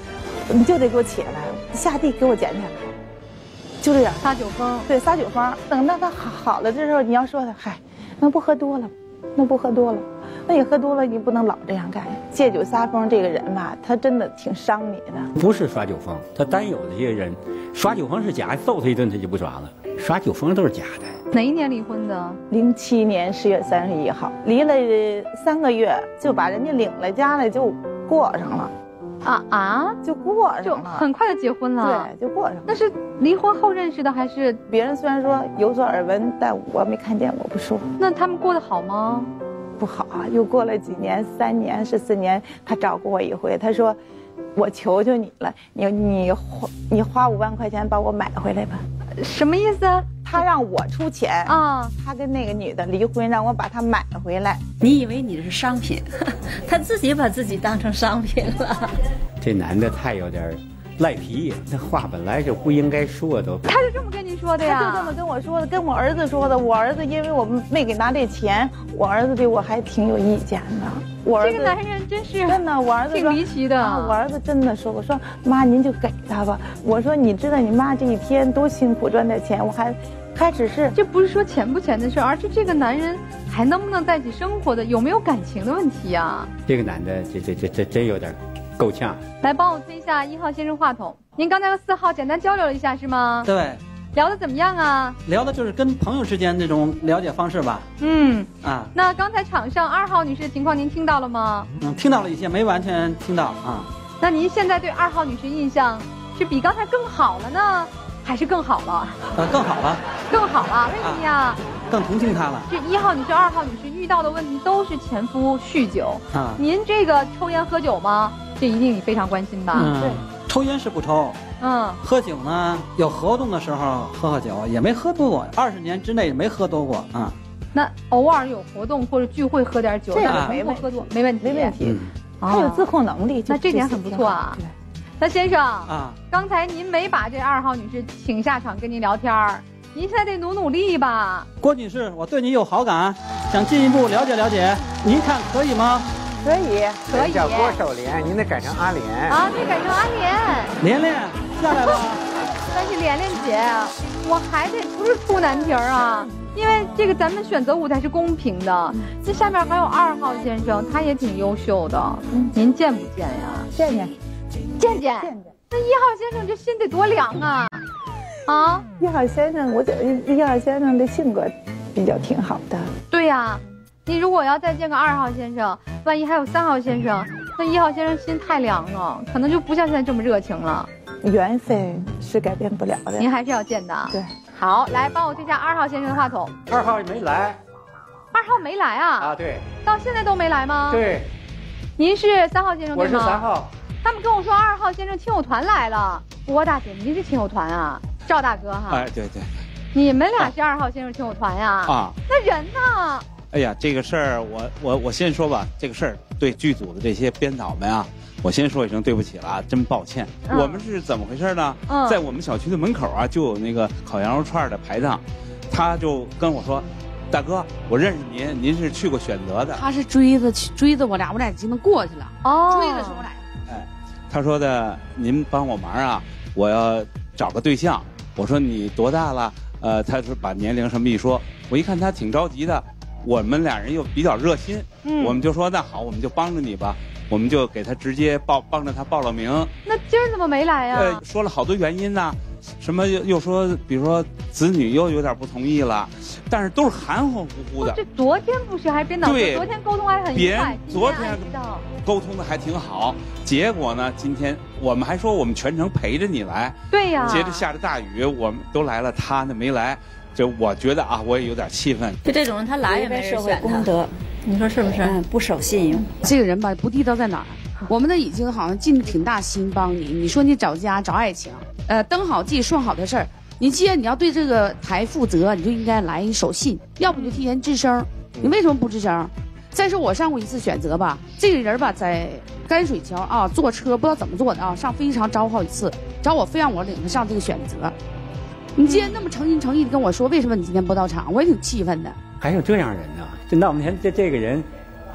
你就得给我起来，下地给我捡起来，就这样。 撒酒疯， 对，撒酒疯。等到他好好了的时候，你要说他，嗨，那不喝多了，那不喝多了，那你喝多了，你不能老这样干。借酒撒疯这个人吧，他真的挺伤你的。 不是耍酒疯，他单有的这些人，耍酒疯是假，揍他一顿他就不耍了，耍酒疯都是假的。 哪一年离婚的？ 零七年十月三十一号，离了三个月就把人家领了家来，就过上了。 啊啊， 就过上了， 就很快就结婚了。 对，就过上了。 那是离婚后认识的，还是别人虽然说有所耳闻，但我没看见，我不说。 那他们过得好吗？ 不好啊，又过了几年，三年是四年，他找过我一回，他说：“我求求你了，你你花你花五万块钱把我买回来吧。” 什么意思？ 他让我出钱啊，他跟那个女的离婚，让我把她买回来。 你以为你是商品，他自己把自己当成商品了。 这男的太有点赖皮，那话本来就不应该说都。 他就这么跟你说的呀？ 他就这么跟我说的，跟我儿子说的。我儿子因为我没给拿这钱，我儿子对我还挺有意见的。我儿子这个男人真是真的，我儿子挺离奇的。 啊、我儿子真的说，我说妈您就给他吧。我说你知道你妈这一天多辛苦赚点钱，我还。开始是， 这不是说钱不钱的事，而是这个男人还能不能在一起生活的，有没有感情的问题啊？ 这个男的，这这这这真有点够呛。 来，帮我推一下一号先生话筒。您刚才和四号简单交流了一下是吗？ 对。 聊得怎么样啊？ 聊的就是跟朋友之间那种了解方式吧。 嗯。 啊。 那刚才场上二号女士的情况您听到了吗？ 嗯，听到了一些，没完全听到啊。 那您现在对二号女士印象是比刚才更好了呢？还是更好了， 呃，更好了， 更好了，为什么呀？啊、 更同情他了。 这一号女士、二号女士遇到的问题都是前夫酗酒啊。 您这个抽烟喝酒吗？这一定你非常关心吧？ 嗯，对，抽烟是不抽，嗯，喝酒呢，有活动的时候喝喝酒，也没喝多过，二十年之内没喝多过啊、嗯。 那偶尔有活动或者聚会喝点酒， 这个没问喝多没问题， 没问题， 嗯、 他有自控能力， 那这点很不错啊。 对。 那先生啊， 刚才您没把这二号女士请下场跟您聊天儿，您现在得努努力吧。 郭女士，我对你有好感，想进一步了解了解，您看可以吗？ 可以， 可以。 叫郭守莲，您得改成阿莲啊，得改成阿莲。 莲莲下来了。 但是莲莲姐，我还得不是出难题儿啊，因为这个咱们选择舞台是公平的。这下面还有二号先生，他也挺优秀的，您见不见呀？ 见见。 见见，那一号先生这心得多凉啊！啊， 一号先生，我觉得一号先生的性格比较挺好的。 对呀、啊，你如果要再见个二号先生，万一还有三号先生，那一号先生心太凉了，可能就不像现在这么热情了。 缘分是改变不了的， 您还是要见的。 对， 好，来帮我对下二号先生的话筒。 二号没来。 二号没来啊？ 啊，对。 到现在都没来吗？ 对。 您是三号先生对吗？ 我是三号。 他们跟我说二号先生亲友团来了，郭大姐，您是亲友团啊？赵大哥哈？ 哎，对对对， 你们俩是二号先生亲友团呀？ 啊， 那人呢？ 哎呀，这个事儿我我我先说吧，这个事儿对剧组的这些编导们啊，我先说一声对不起了啊，真抱歉。嗯、我们是怎么回事呢？嗯、在我们小区的门口啊，就有那个烤羊肉串的排档，他就跟我说。大哥，我认识您，您是去过选择的。 他是追着追着我俩，我俩已经能过去了。哦，追着是我俩。 哎，他说的，您帮我忙啊，我要找个对象。我说你多大了？呃，他说把年龄什么一说，我一看他挺着急的，我们俩人又比较热心，嗯，我们就说那好，我们就帮着你吧，我们就给他直接报帮着他报了名。 那今儿怎么没来呀？ 呃，说了好多原因呢。什么又又说，比如说子女又有点不同意了，但是都是含糊糊糊的。 这昨天不是还编导对， 昨天沟通还很愉快， 昨天沟通的还挺好。结果呢，今天我们还说我们全程陪着你来。 对呀。 接着下着大雨，我们都来了，他呢没来，这我觉得啊，我也有点气愤。 就这种人，他来也没人选他。 功德， 你说是不是？ 嗯，不守信用。这个人吧，不地道在哪儿？我们呢已经好像尽挺大心帮你。你说你找家找爱情。呃，登好记算好的事儿，你既然你要对这个台负责，你就应该来守信，要不你就提前吱声。你为什么不吱声？再说我上过一次选择吧，这个人吧在甘水桥啊坐车不知道怎么坐的啊，上飞机场找我好几次，找我非让我领他上这个选择。你既然那么诚心诚意的跟我说，为什么你今天不到场？我也挺气愤的。 还有这样人呢？这闹半天，这这个人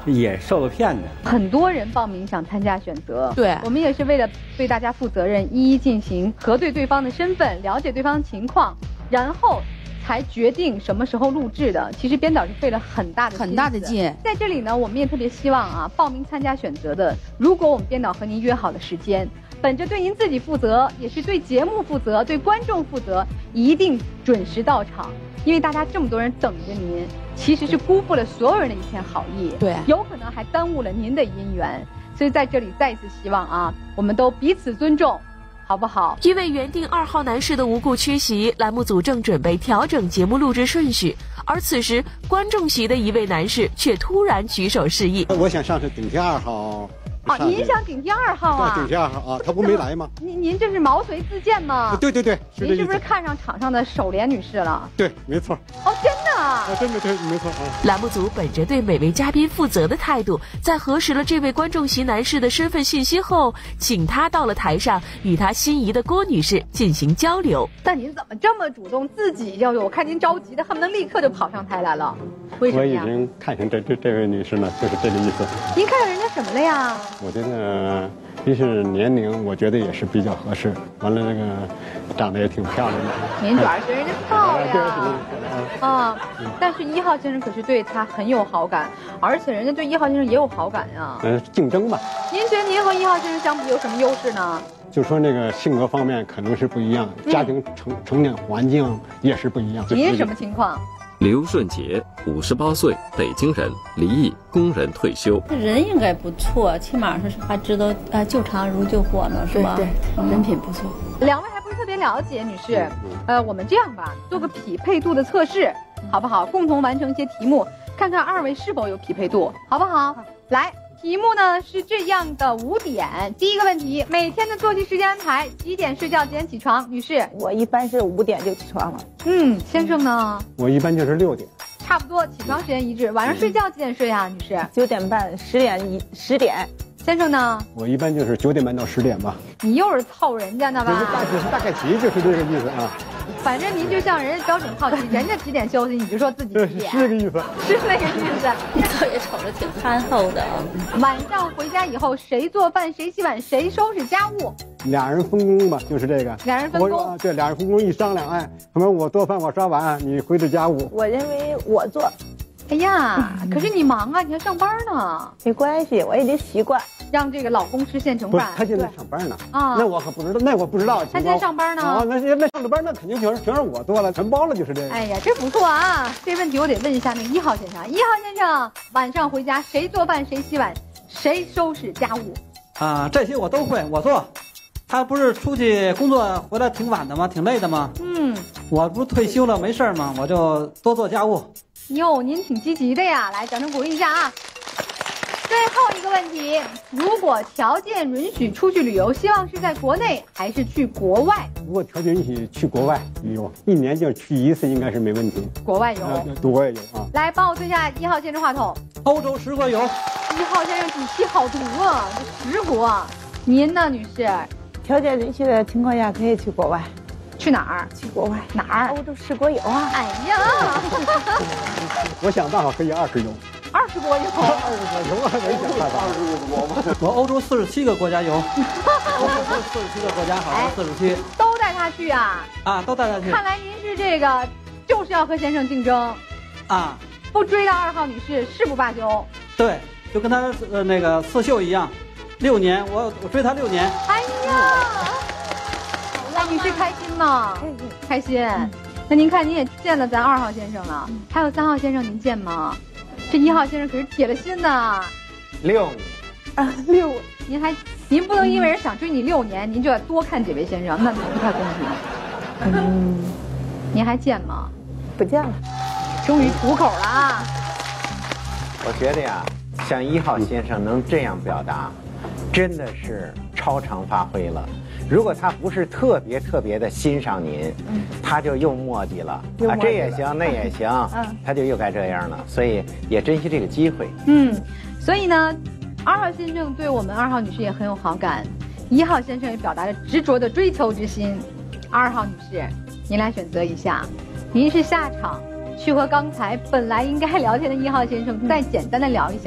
也受了骗的。 很多人报名想参加选择， 对我们也是为了对大家负责任，一一进行核对对方的身份，了解对方的情况，然后才决定什么时候录制的。其实编导是费了很大的很大的劲。 在这里呢，我们也特别希望啊，报名参加选择的，如果我们编导和您约好的时间，本着对您自己负责，也是对节目负责，对观众负责，一定准时到场。因为大家这么多人等着您，其实是辜负了所有人的一片好意， 对， 有可能还耽误了您的姻缘。所以在这里再一次希望啊，我们都彼此尊重，好不好？ 因为原定二号男士的无故缺席，栏目组正准备调整节目录制顺序，而此时观众席的一位男士却突然举手示意， 我想上去顶替二号。 哦，您想顶替二号啊？ 顶替二号啊，他不没来吗？ 您您这是毛遂自荐吗？ 对对对，是您是不是看上场上的首莲女士了？ 对，没错。 哦，真的啊？ 啊，真的对，没错啊。 栏目组本着对每位嘉宾负责的态度，在核实了这位观众席男士的身份信息后，请他到了台上，与他心仪的郭女士进行交流。 但您怎么这么主动，自己就我看您着急的，恨不得立刻就跑上台来了？为什么呀？ 我已经看上这这这位女士了，就是这个意思。 您看上人家什么了呀？ 我觉得。一是年龄，我觉得也是比较合适。完了，那个长得也挺漂亮的。 您主要是人家漂亮啊，但是一号先生可是对他很有好感，而且人家对一号先生也有好感呀。 嗯，竞争吧。 您觉得您和一号先生相比有什么优势呢？ 就说那个性格方面可能是不一样，家庭成成长环境也是不一样。 您什么情况？ 刘顺杰，五十八岁，北京人，离异，工人退休。 人应该不错，起码是还知道啊，旧常如旧货呢，是吧？ 对对，人品不错。 两位还不是特别了解，女士，呃，我们这样吧，做个匹配度的测试，好不好？共同完成一些题目，看看二位是否有匹配度，好不好？好，来。题目呢是这样的五点，第一个问题，每天的作息时间安排，几点睡觉，几点起床？女士， 我一般是五点就起床了。 嗯，先生呢？ 我一般就是六点。 差不多，起床时间一致。晚上睡觉几点睡啊，女士？ 九点半、十点一十点。 先生呢？ 我一般就是九点半到十点吧。 你又是凑人家呢吧？ 大就是大概齐，就是这个意思啊。 反正您就像人家标准好奇，人家几点休息，你就说自己几点， 是这个意思， 是那个意思。 你这也瞅着挺憨厚的。 晚上回家以后，谁做饭，谁洗碗，谁收拾家务？ 俩人分工吧，就是这个。 俩人分工。 对，俩人分工一商量，哎，什么我做饭，我刷碗，你回着家务。 我认为我做。 哎呀，可是你忙啊，你还上班呢。 没关系，我也得习惯。 让这个老公吃现成饭。 他现在上班呢啊，那我可不知道，那我不知道。 他现在上班呢啊，那那上着班那肯定全是全是我做了，全包了，就是这个。 哎呀，这不错啊！这问题我得问一下那个一号先生。一号先生，晚上回家谁做饭，谁洗碗，谁收拾家务？ 啊，这些我都会，我做。他不是出去工作回来挺晚的吗？挺累的吗？ 嗯， 我不是退休了没事吗？我就多做家务。 哟，您挺积极的呀！来，掌声鼓励一下啊！最后一个问题，如果条件允许出去旅游，希望是在国内还是去国外？ 如果条件允许去国外旅游，一年就去一次应该是没问题。 国外游， 呃、国外游啊！ 来，帮我对一下一号先生话筒。 欧洲十国游。 一号先生底气好足啊，这十国。您呢，女士？ 条件允许的情况下，可以去国外。 去哪儿？ 去国外。 哪儿？ 欧洲十国游啊！ 哎呀， 我想办法可以二十游。 二十国游， 二十国游，没想办法。 二十国吗？我欧洲四十七个国家游，欧洲四十七个国家，好像四十七， 都带他去啊！ 啊，都带他去。 看来您是这个，就是要和先生竞争， 啊， 不追到二号女士誓不罢休。 对，就跟他呃那个刺绣一样，六年，我我追他六年。 哎呀，哎，女士开心吗？开心。那您看，您也见了咱二号先生了，还有三号先生，您见吗？这一号先生可是铁了心呐， 六年啊，六， 您还您不能因为人想追你六年，您就要多看几位先生，那不太公平。嗯，您还见吗？ 不见了， 终于吐口了啊！ 我觉得呀，像一号先生能这样表达，真的是超常发挥了。如果他不是特别特别的欣赏您，嗯、他就又磨叽了啊，这也行，那也行，嗯、他就又该这样了。所以也珍惜这个机会。 嗯，所以呢，二号先生对我们二号女士也很有好感，一号先生也表达了执着的追求之心。二号女士，您来选择一下，您是下场去和刚才本来应该聊天的一号先生再简单的聊一下，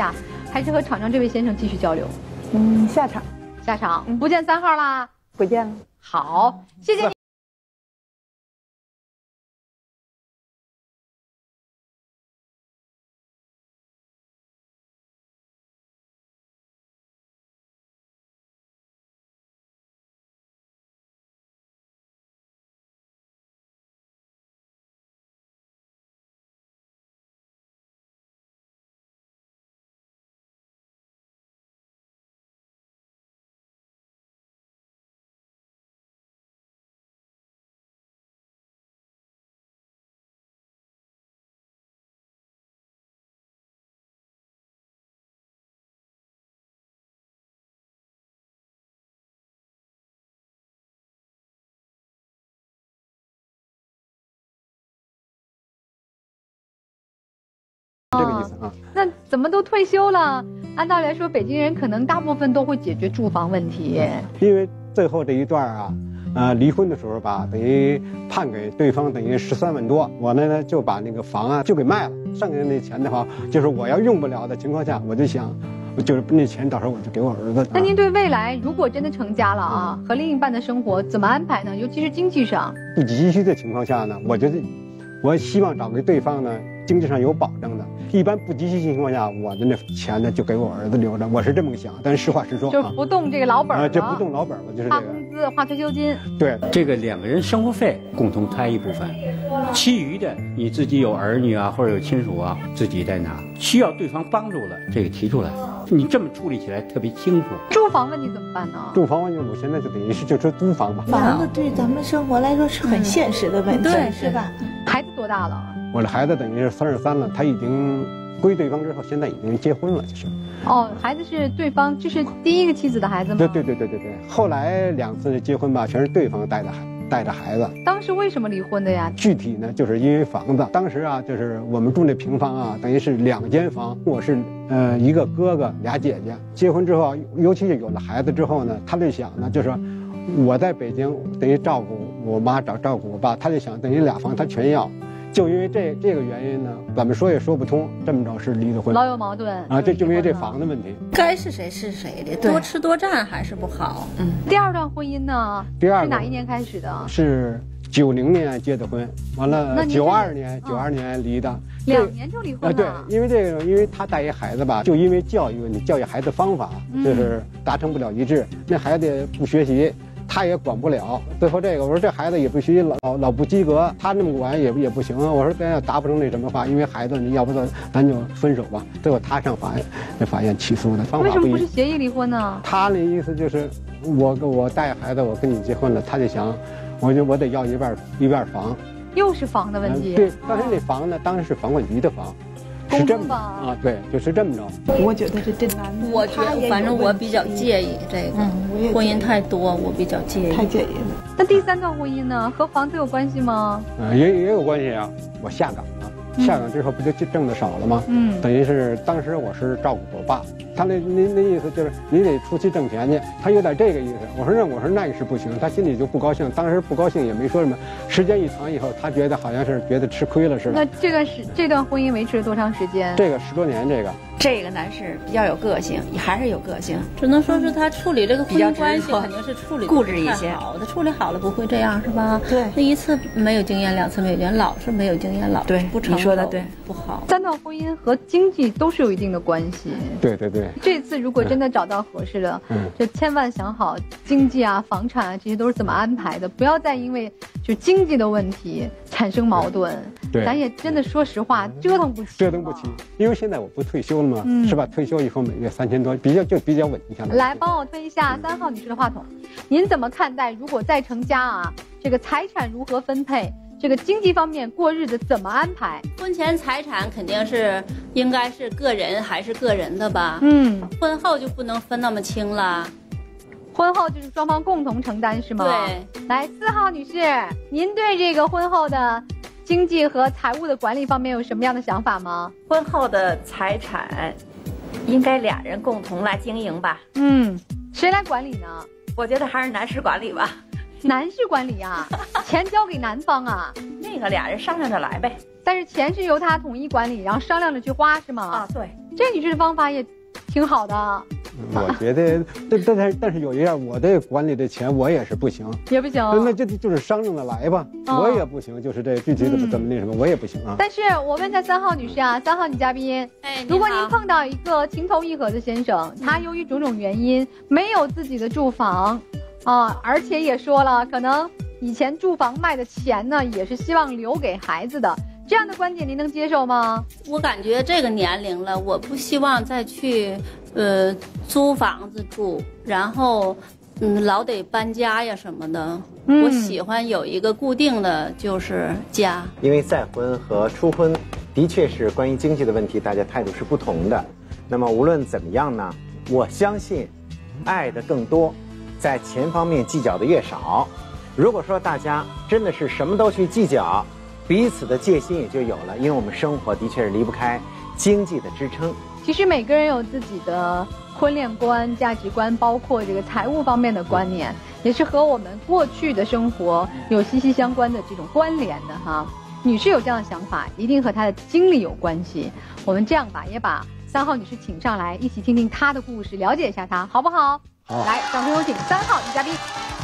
还是和厂长这位先生继续交流？ 嗯，下场， 下场，不见三号啦， 不见了。 好，谢谢你。 这个意思啊。 那怎么都退休了？按道理来说，北京人可能大部分都会解决住房问题。 因为最后这一段啊，呃，离婚的时候吧，等于判给对方等于十三万多，我呢就把那个房啊就给卖了，剩下那钱的话，就是我要用不了的情况下，我就想，就是那钱到时候我就给我儿子。 那您对未来如果真的成家了啊，和另一半的生活怎么安排呢？尤其是经济上。 不急需的情况下呢，我觉得，我希望找个对方呢，经济上有保证的。一般不急需情况下，我的那钱呢就给我儿子留着，我是这么想。但是实话实说， 就是不动这个老本了， 啊，这不动老本了，就是这个。 花工资、花退休金。 对， 这个两个人生活费共同摊一部分，其余的你自己有儿女啊或者有亲属啊，自己再拿。需要对方帮助了，这个提出来，你这么处理起来特别清楚。 住房问题怎么办呢？ 住房问题，我现在就等于是就说租房吧。 房子对咱们生活来说是很现实的问题， 对， 是吧？ 孩子多大了？ 我的孩子等于是三十三了，他已经归对方之后，现在已经结婚了，就是。 哦，孩子是对方，这是第一个妻子的孩子吗？ 对对对对对对。后来两次结婚吧，全是对方带着孩带着孩子。 当时为什么离婚的呀？ 具体呢，就是因为房子。当时啊，就是我们住那平房啊，等于是两间房。我是呃一个哥哥俩姐姐。结婚之后，尤其是有了孩子之后呢，他就想呢，就是说我在北京等于照顾我妈，找照顾我爸，他就想等于俩房他全要。就因为这这个原因呢，咱们说也说不通，这么着是离的婚， 老有矛盾啊，这就因为这房的问题。 该是谁是谁的，多吃多占还是不好。 嗯，第二段婚姻呢？ 第二是哪一年开始的？ 是九零年结的婚，完了九二年九二年离的， 两年就离婚了。 对，因为这个，因为他带一孩子吧，就因为教育问题，教育孩子方法就是达成不了一致，那孩子也不学习。他也管不了，最后这个我说这孩子也不学习，老老不及格，他那么管也也不行啊。我说咱要达不成那什么话，因为孩子你要不咱咱就分手吧。最后他上法院，那法院起诉的方法为什么不是协议离婚呢？ 他那意思就是我我带孩子，我跟你结婚了，他就想，我就我得要一半一半房， 又是房的问题。 嗯、对，但是那房呢，当然是房管局的房。是这么啊，对，就是这么着。 我觉得这这男的， 我觉得反正我比较介意这个，嗯、婚姻太多，我比较介意。 太介意了。 那第三段婚姻呢？和房子有关系吗？ 嗯，也也有关系啊。我下岗了，嗯、下岗之后不就挣的少了吗？ 嗯， 等于是当时我是照顾我爸，他那那那意思就是你得出去挣钱去，他有点这个意思。我说那我说那个是不行，他心里就不高兴。当时不高兴也没说什么，时间一长以后，他觉得好像是觉得吃亏了似的。 那这段时这段婚姻维持了多长时间？ 这个十多年，这个。 这个男士比较有个性，还是有个性， 只能说是他处理这个婚姻关系肯定是处理固执一些， 好的处理好了不会这样是吧？ 对， 那一次没有经验，两次没有经验，老是没有经验，老对不成熟， 你说的对， 不好。 三段婚姻和经济都是有一定的关系。 对对对。 这次如果真的找到合适的， 嗯， 就千万想好经济啊、房产啊这些都是怎么安排的，不要再因为就经济的问题产生矛盾。 对， 咱也真的说实话，折腾不起， 折腾不起，因为现在我不退休了嘛， 嗯、 是吧？退休以后每月三千多，比较就比较稳定下来。 来，帮我推一下三号女士的话筒，您怎么看待如果再成家啊，这个财产如何分配？这个经济方面过日子怎么安排？ 婚前财产肯定是应该是个人还是个人的吧？ 嗯， 婚后就不能分那么清了。 婚后就是双方共同承担是吗？ 对。 来，四号女士，您对这个婚后的经济和财务的管理方面有什么样的想法吗？ 婚后的财产应该俩人共同来经营吧？ 嗯，谁来管理呢？ 我觉得还是男士管理吧。 男士管理啊，钱交给男方啊， 那个俩人商量着来呗。 但是钱是由他统一管理，然后商量着去花是吗？ 啊，对。 这女士的方法也挺好的。 我觉得，但但是但是有一样，我的管理的钱我也是不行， 也不行。 那这就是商量着来吧，哦、我也不行，就是这具体怎么怎么那什么，我也不行啊。 但是我问一下三号女士啊，三号女嘉宾，哎，如果您碰到一个情投意合的先生，他由于种种原因没有自己的住房，啊，而且也说了，可能以前住房卖的钱呢，也是希望留给孩子的。这样的观点您能接受吗？ 我感觉这个年龄了，我不希望再去呃租房子住，然后嗯老得搬家呀什么的。嗯、我喜欢有一个固定的就是家。 因为再婚和初婚的确是关于经济的问题，大家态度是不同的。那么无论怎么样呢，我相信爱的更多，在钱方面计较的越少。如果说大家真的是什么都去计较，彼此的戒心也就有了，因为我们生活的确是离不开经济的支撑。 其实每个人有自己的婚恋观、价值观，包括这个财务方面的观念，也是和我们过去的生活有息息相关的这种关联的哈。女士有这样的想法，一定和她的经历有关系。我们这样吧，也把三号女士请上来，一起听听她的故事，了解一下她，好不好？好，来，掌声有请三号女嘉宾。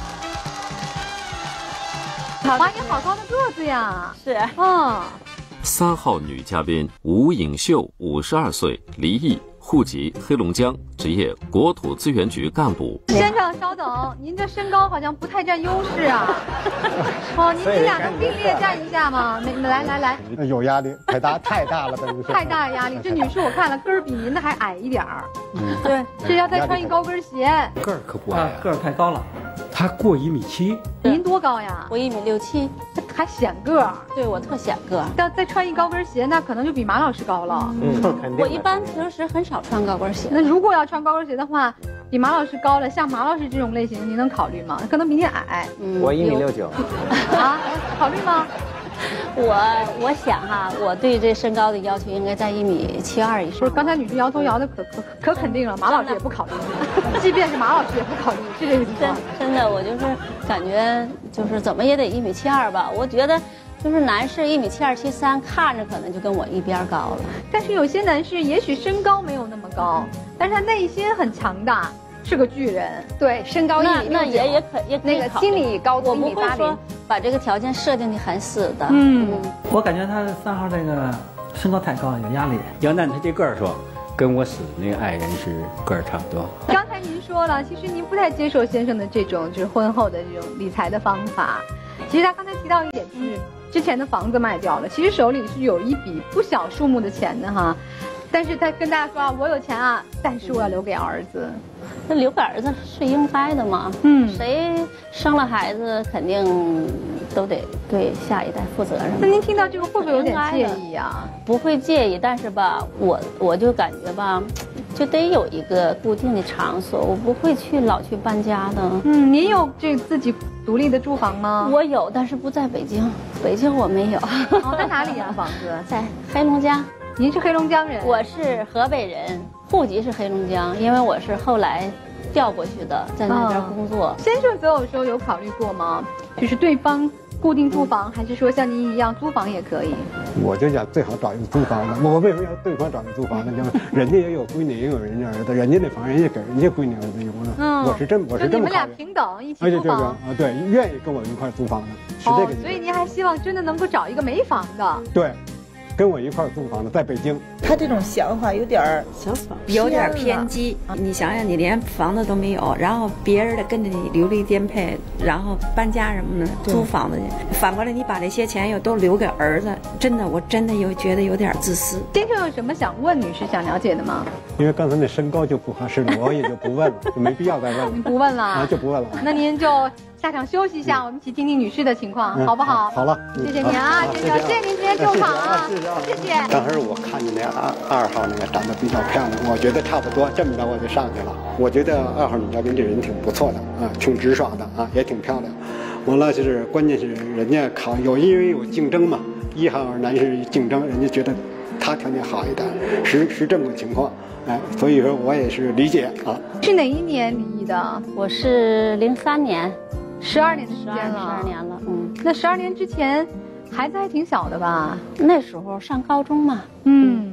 哇，你好高的个子呀！ 是， 嗯。 三号女嘉宾吴颖秀，五十二岁，离异，户籍黑龙江，职业国土资源局干部。 先生，稍等，您这身高好像不太占优势啊。哦，您这俩能并列站一下吗？来来来来， 有压力，太大太大了，真是太大压力。这女士我看了，跟儿比您的还矮一点儿。嗯，对，这要再穿一高跟鞋。 个儿可不矮、啊， 个儿太高了。 他过一米七， 您多高呀？ 我一米六七， 还显个儿。 对，我特显个儿。 要再穿一高跟鞋，那可能就比马老师高了。 嗯，肯定。我一般平时很少穿高跟鞋。 那如果要穿高跟鞋的话，比马老师高了，像马老师这种类型，您能考虑吗？可能比您矮。 嗯，我一米六九。 啊，考虑吗？ 我我想哈，我对这身高的要求应该在一米七二以上。 不是，刚才女士摇头摇的可可可肯定了，马老师也不考虑，即便是马老师也不考虑，是这个意思吗？ 真的，我就是感觉就是怎么也得一米七二吧。我觉得就是男士一米七二七三，看着可能就跟我一边高了。 但是有些男士也许身高没有那么高，但是他内心很强大。是个巨人， 对，身高一米六九， 那也也可也可那个心理高度一米八零， 把这个条件设定的很死的。 嗯，我感觉他三号这个身高太高了，有压力。 要按他这个儿说，跟我死那个爱人是个儿差不多。 刚才您说了，其实您不太接受先生的这种就是婚后的这种理财的方法。其实他刚才提到一点，就是之前的房子卖掉了，其实手里是有一笔不小数目的钱的哈。但是他跟大家说啊，我有钱啊，但是我要留给儿子。 那留给儿子是应该的嘛？嗯，谁生了孩子肯定都得对下一代负责任。 那您听到这个会不会有点介意啊？ 不会介意，但是吧，我我就感觉吧，就得有一个固定的场所，我不会去老去搬家的。 嗯，您有这自己独立的住房吗？ 我有，但是不在北京，北京我没有。 哦，在哪里呀、啊？房子在黑龙江。 您是黑龙江人？ 我是河北人，户籍是黑龙江，因为我是后来调过去的，在那边工作。 先生择偶时候有考虑过吗？就是对方固定住房，还是说像您一样租房也可以？ 我就想最好找一个租房的。我为什么要对方找一个租房的？就是人家也有闺女，也有人家儿子，人家的房人家给人家闺女儿子用呢。嗯，我是这么我是这么考虑。 你们俩平等一起租房啊？对，愿意跟我一块租房的，是这个意思。 所以您还希望真的能够找一个没房的？ 对。跟我一块租房的，在北京。 他这种想法有点儿想法有点偏激。你想想，你连房子都没有，然后别人的跟着你流离颠沛，然后搬家什么的，租房子去。反过来，你把这些钱又都留给儿子，真的，我真的有觉得有点自私。 先生有什么想问女士想了解的吗？ 因为刚才那身高就不合适了，我也就不问了，就没必要再问了。 你不问了啊？就不问了。 那您就下场休息一下，我们一起听听女士的情况，好不好？ 好了， 谢谢您啊，先生，谢谢您今天救场啊，谢谢。 当时我看见那二二号那个长得比较漂亮，我觉得差不多，这么着我就上去了。我觉得二号女嘉宾这人挺不错的啊，挺直爽的啊，也挺漂亮。完了就是关键是人家考有因为有竞争嘛，一号男士竞争，人家觉得他条件好一点，是是这么个情况。哎，所以说我也是理解啊。 是哪一年离异的？ 我是零三年， 十二年的时间了。 十二年了，嗯。 那十二年之前，孩子还挺小的吧？ 那时候上高中嘛。 嗯。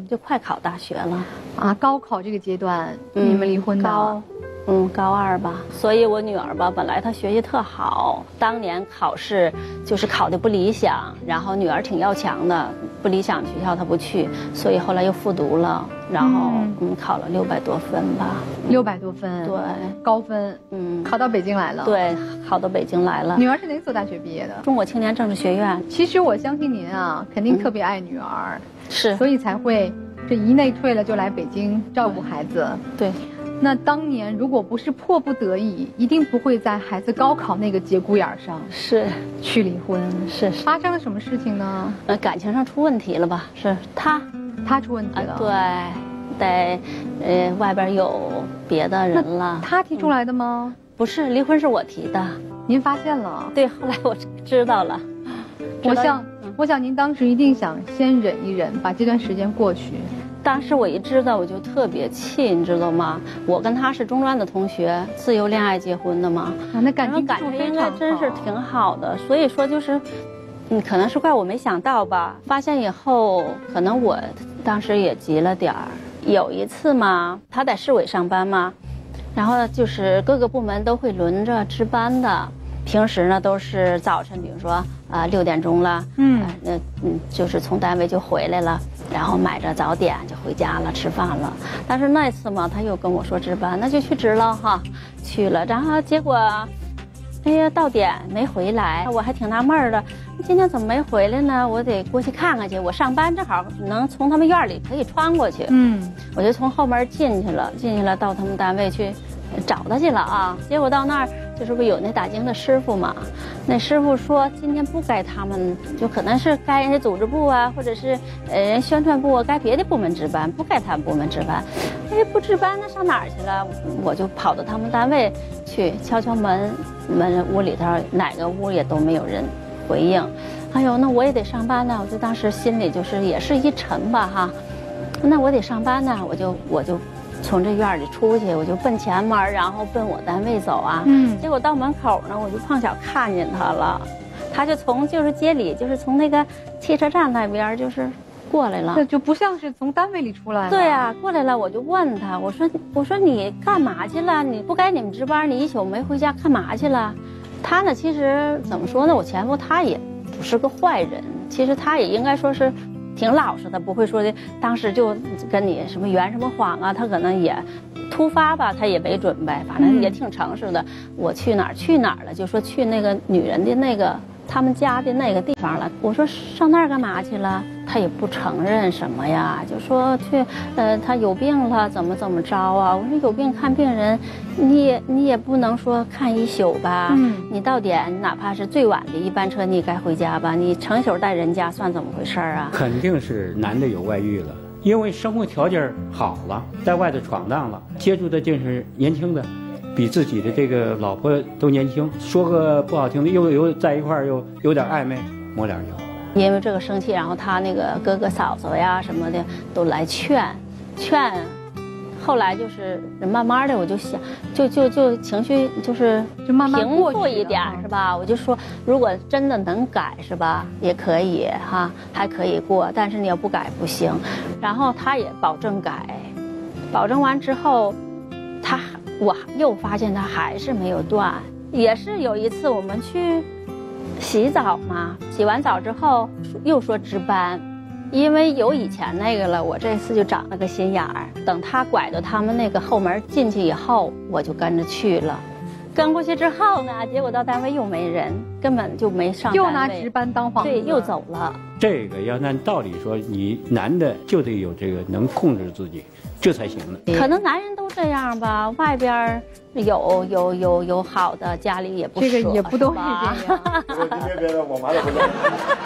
就快考大学了啊。高考这个阶段，嗯、你们离婚的？ 高嗯，高二吧。所以我女儿吧，本来她学习特好，当年考试就是考的不理想，然后女儿挺要强的，不理想学校她不去，所以后来又复读了，然后嗯, 嗯考了六百多分吧。 六百多分， 对， 高分，嗯，考到北京来了。 对，考到北京来了。 女儿是哪所大学毕业的？ 中国青年政治学院。 其实我相信您啊，肯定特别爱女儿， 嗯、是， 所以才会这一内退了就来北京照顾孩子。 对。 那当年如果不是迫不得已，一定不会在孩子高考那个节骨眼上是去离婚。 是发生了什么事情呢？ 呃，感情上出问题了吧？是他， 他出问题了。 呃、对，在呃外边有别的人了。 他提出来的吗？ 嗯、不是，离婚是我提的。 您发现了？ 对，后来我知道了。 我想，嗯、我想您当时一定想先忍一忍，把这段时间过去。 当时我一知道我就特别气，你知道吗？我跟他是中专的同学，自由恋爱结婚的嘛， 啊，那感情感情应该真是挺好的。所以说就是，嗯，可能是怪我没想到吧。发现以后，可能我当时也急了点儿。有一次嘛，他在市委上班嘛，然后就是各个部门都会轮着值班的。平时呢都是早晨，比如说啊、呃、六点钟了，嗯，那、呃、嗯就是从单位就回来了，然后买着早点就回家了，吃饭了。但是那次嘛，他又跟我说值班，那就去值了哈，去了，然后结果，哎呀到点没回来，我还挺纳闷的，今天怎么没回来呢？我得过去看看去。我上班正好能从他们院里可以穿过去，嗯，我就从后门进去了，进去了到他们单位去找他去了啊。结果到那儿。就是不是有那打更的师傅嘛？那师傅说今天不该他们，就可能是该人家组织部啊，或者是呃人宣传部啊，该别的部门值班，不该他们部门值班。哎，不值班那上哪儿去了？我就跑到他们单位去敲敲门，门屋里头哪个屋也都没有人回应。哎呦，那我也得上班呢，我就当时心里就是也是一沉吧哈。那我得上班呢，我就我就。从这院里出去，我就奔前门，然后奔我单位走啊。嗯，结果到门口呢，我就碰巧看见他了，他就从就是街里，就是从那个汽车站那边就是过来了。 这就不像是从单位里出来。 对啊，过来了，我就问他，我说我说你干嘛去了？你不该你们值班，你一宿没回家，干嘛去了？他呢，其实怎么说呢？我前夫他也不是个坏人，其实他也应该说是。挺老实的，不会说的，当时就跟你什么圆什么谎啊，他可能也突发吧，他也没准备，反正也挺诚实的。嗯、我去哪儿去哪儿了，就说去那个女人的那个他们家的那个地方了。我说上那儿干嘛去了？他也不承认什么呀，就说去，呃，他有病了，怎么怎么着啊？我说有病看病人，你也你也不能说看一宿吧？嗯，你到点，哪怕是最晚的一班车，你也该回家吧？你成宿带人家算怎么回事啊？ 肯定是男的有外遇了，因为生活条件好了，在外头闯荡了，接触的就是年轻的，比自己的这个老婆都年轻。说个不好听的，又有在一块儿又有点暧昧，抹脸就。 因为这个生气，然后他那个哥哥嫂嫂呀什么的都来劝，劝，后来就是慢慢的我就想，就就就情绪就是就慢慢平复一点是吧？我就说，如果真的能改是吧，也可以哈，还可以过，但是你要不改不行。然后他也保证改，保证完之后，他我又发现他还是没有断，也是有一次我们去。洗澡嘛，洗完澡之后又说值班，因为有以前那个了，我这次就长了个心眼儿。等他拐到他们那个后门进去以后，我就跟着去了。跟过去之后呢，结果到单位又没人，根本就没上单位， 又拿值班当幌子， 对，又走了。 这个要按道理说，你男的就得有这个能控制自己，这才行的。 可能男人都这样吧，外边有有有有好的，家里也不舍， 这个也不都是这样。 别别别，我妈也不这样。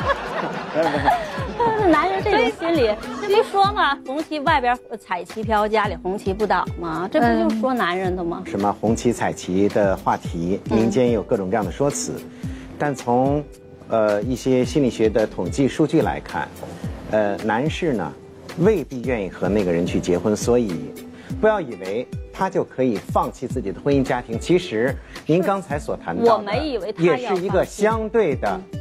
男人这种心理，这不说嘛，红旗外边彩旗飘，家里红旗不倒吗？这不就说男人的吗？ 什么红旗彩旗的话题，民间有各种各样的说辞，嗯、但从呃一些心理学的统计数据来看，呃，男士呢未必愿意和那个人去结婚，所以不要以为他就可以放弃自己的婚姻家庭。其实您刚才所谈到的， 我没以为他也是一个相对的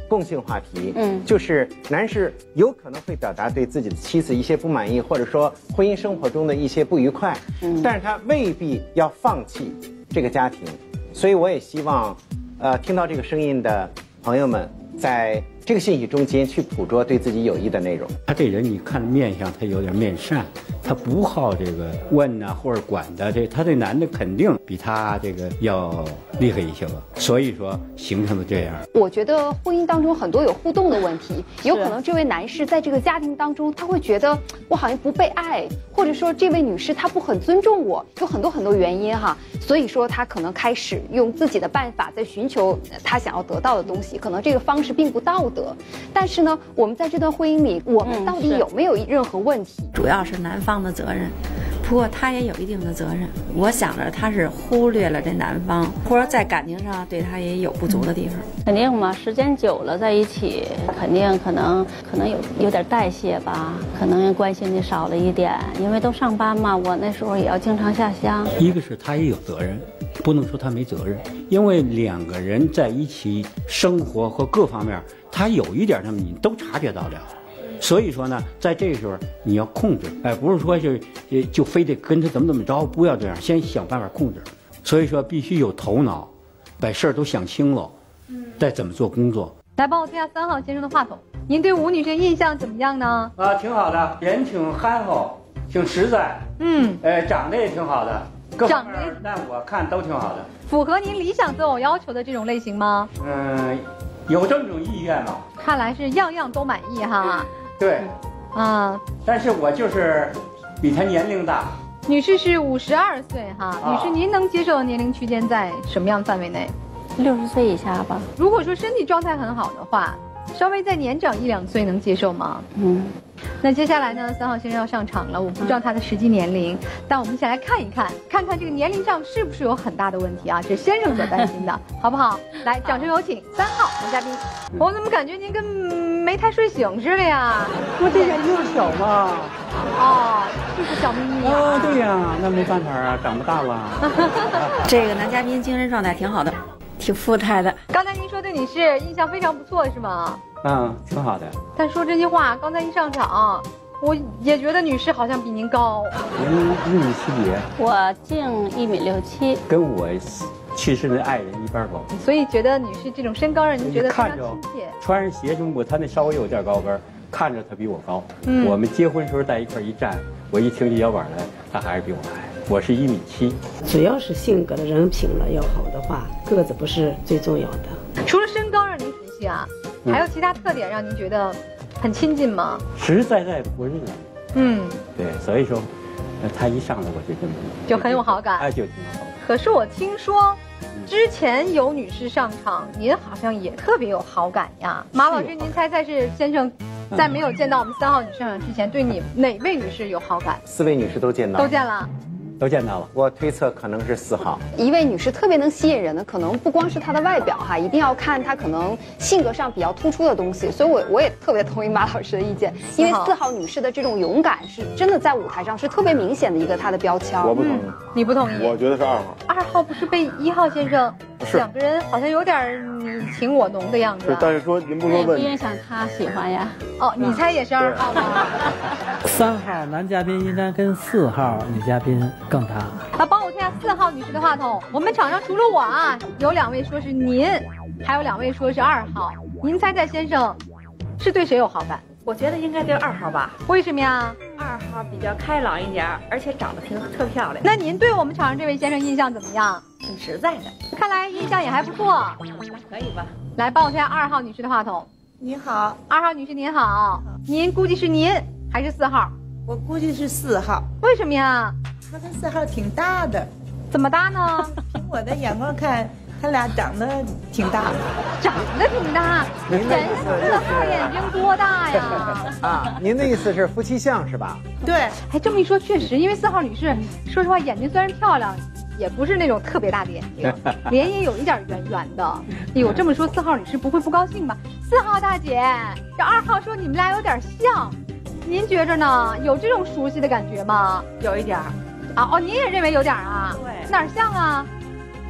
共性话题，嗯，就是男士有可能会表达对自己的妻子一些不满意，或者说婚姻生活中的一些不愉快，嗯，但是他未必要放弃这个家庭，所以我也希望，呃，听到这个声音的朋友们，在这个信息中间去捕捉对自己有益的内容。 他这人你看面相，他有点面善，他不好这个问呐、啊、或者管的，这他这男的肯定比他这个要厉害一些吧，所以说形成的这样。 我觉得婚姻当中很多有互动的问题，有可能这位男士在这个家庭当中，他会觉得我好像不被爱，或者说这位女士她不很尊重我，有很多很多原因哈，所以说他可能开始用自己的办法在寻求他想要得到的东西，可能这个方式并不道德，但是呢，我们在这段婚姻里，我们到底有没有任何问题？ 主要是男方的责任，不过他也有一定的责任。我想着他是忽略了这男方，或者在感情上对他也有不足的地方。 肯定嘛，时间久了在一起，肯定可能可能有有点代谢吧，可能关心的少了一点，因为都上班嘛，我那时候也要经常下乡。 一个是他也有责任，不能说他没责任，因为两个人在一起生活和各方面，他有一点什么你都察觉到了。所以说呢，在这个时候你要控制，哎，不是说就就非得跟他怎么怎么着，不要这样，先想办法控制。所以说必须有头脑，把事儿都想清了，再怎么做工作。 来帮我听下三号先生的话筒，您对吴女士印象怎么样呢？ 啊，挺好的，人挺憨厚，挺实在，嗯，呃，长得也挺好的，各方面但我看都挺好的。 符合您理想择偶要求的这种类型吗？ 嗯，有这么种意愿吗？ 看来是样样都满意哈。 对， 啊， 但是我就是比他年龄大。 女士是五十二岁哈，啊、女士您能接受的年龄区间在什么样范围内？ 六十岁以下吧。 如果说身体状态很好的话，稍微再年长一两岁能接受吗？嗯。那接下来呢，三号先生要上场了，我不知道他的实际年龄，嗯、但我们先来看一看，看看这个年龄上是不是有很大的问题啊？这是先生所担心的，好不好？来，掌声有请三号男嘉宾。我怎么感觉您跟没太睡醒似的呀？ 我这眼睛小嘛。 哦，就是小眯眯啊。 哦，对呀，那没办法啊，长不大了。 这个男嘉宾精神状态挺好的，挺富态的。 刚才您说对女士印象非常不错，是吗？ 嗯，挺好的。 但说真心话，刚才一上场，我也觉得女士好像比您高。 您一米七几？ 我净一米六七， 跟我去世的爱人一般高。 所以觉得女士这种身高让您觉得非常亲切。 穿上鞋中国，她那稍微有点高跟，看着她比我高。嗯，我们结婚时候在一块一站，我一挺起腰板来，她还是比我矮。我是一米七。 只要是性格的人品了要好的话，个子不是最重要的。 除了身高让您熟悉啊，嗯、还有其他特点让您觉得很亲近吗？ 实实在在的过日子。 嗯， 对，所以说，他一上来我就真的就很有好感。 哎，就挺有好感。 可是我听说，之前有女士上场，您好像也特别有好感呀。马老师，您猜猜是先生在没有见到我们三号女士上场之前，对你哪位女士有好感？ 四位女士都见到， 都见了。 都见到了， 我推测可能是四号。 一位女士特别能吸引人的，可能不光是她的外表哈，一定要看她可能性格上比较突出的东西。所以我我也特别同意马老师的意见，因为四号女士的这种勇敢是真的在舞台上是特别明显的一个她的标签。 我不同意、 嗯，你不同意？ 我觉得是二号。 二号不是被一号先生两个人好像有点你情我浓的样子、啊。 但是说您不说问， 不影响他喜欢呀。 哦，你猜也是二号吗？ 三号男嘉宾应该跟四号女嘉宾更搭。 啊，帮我听下四号女士的话筒。我们场上除了我啊，有两位说是您，还有两位说是二号。您猜猜先生是对谁有好感？ 我觉得应该对二号吧。 为什么呀？ 二号比较开朗一点，而且长得挺特漂亮。 那您对我们场上这位先生印象怎么样？ 挺实在的， 看来印象也还不错。 可以吧？ 来，帮我听下二号女士的话筒。 你好， 二号女士您好，您估计是您还是四号？ 我估计是四号。 为什么呀？ 他跟四号挺搭的。 怎么搭呢？ 凭我的眼光看，他俩长得挺搭。 长得挺搭？人家四号眼睛多大呀？ 啊，您的意思是夫妻相是吧？ 对。 哎，这么一说确实，因为四号女士，说实话眼睛虽然漂亮，也不是那种特别大的眼睛，脸也有一点圆圆的。哎呦，这么说四号女士不会不高兴吧？四号大姐，这二号说你们俩有点像，您觉着呢？有这种熟悉的感觉吗？ 有一点儿。 啊哦，您也认为有点啊？ 对。 哪儿像啊？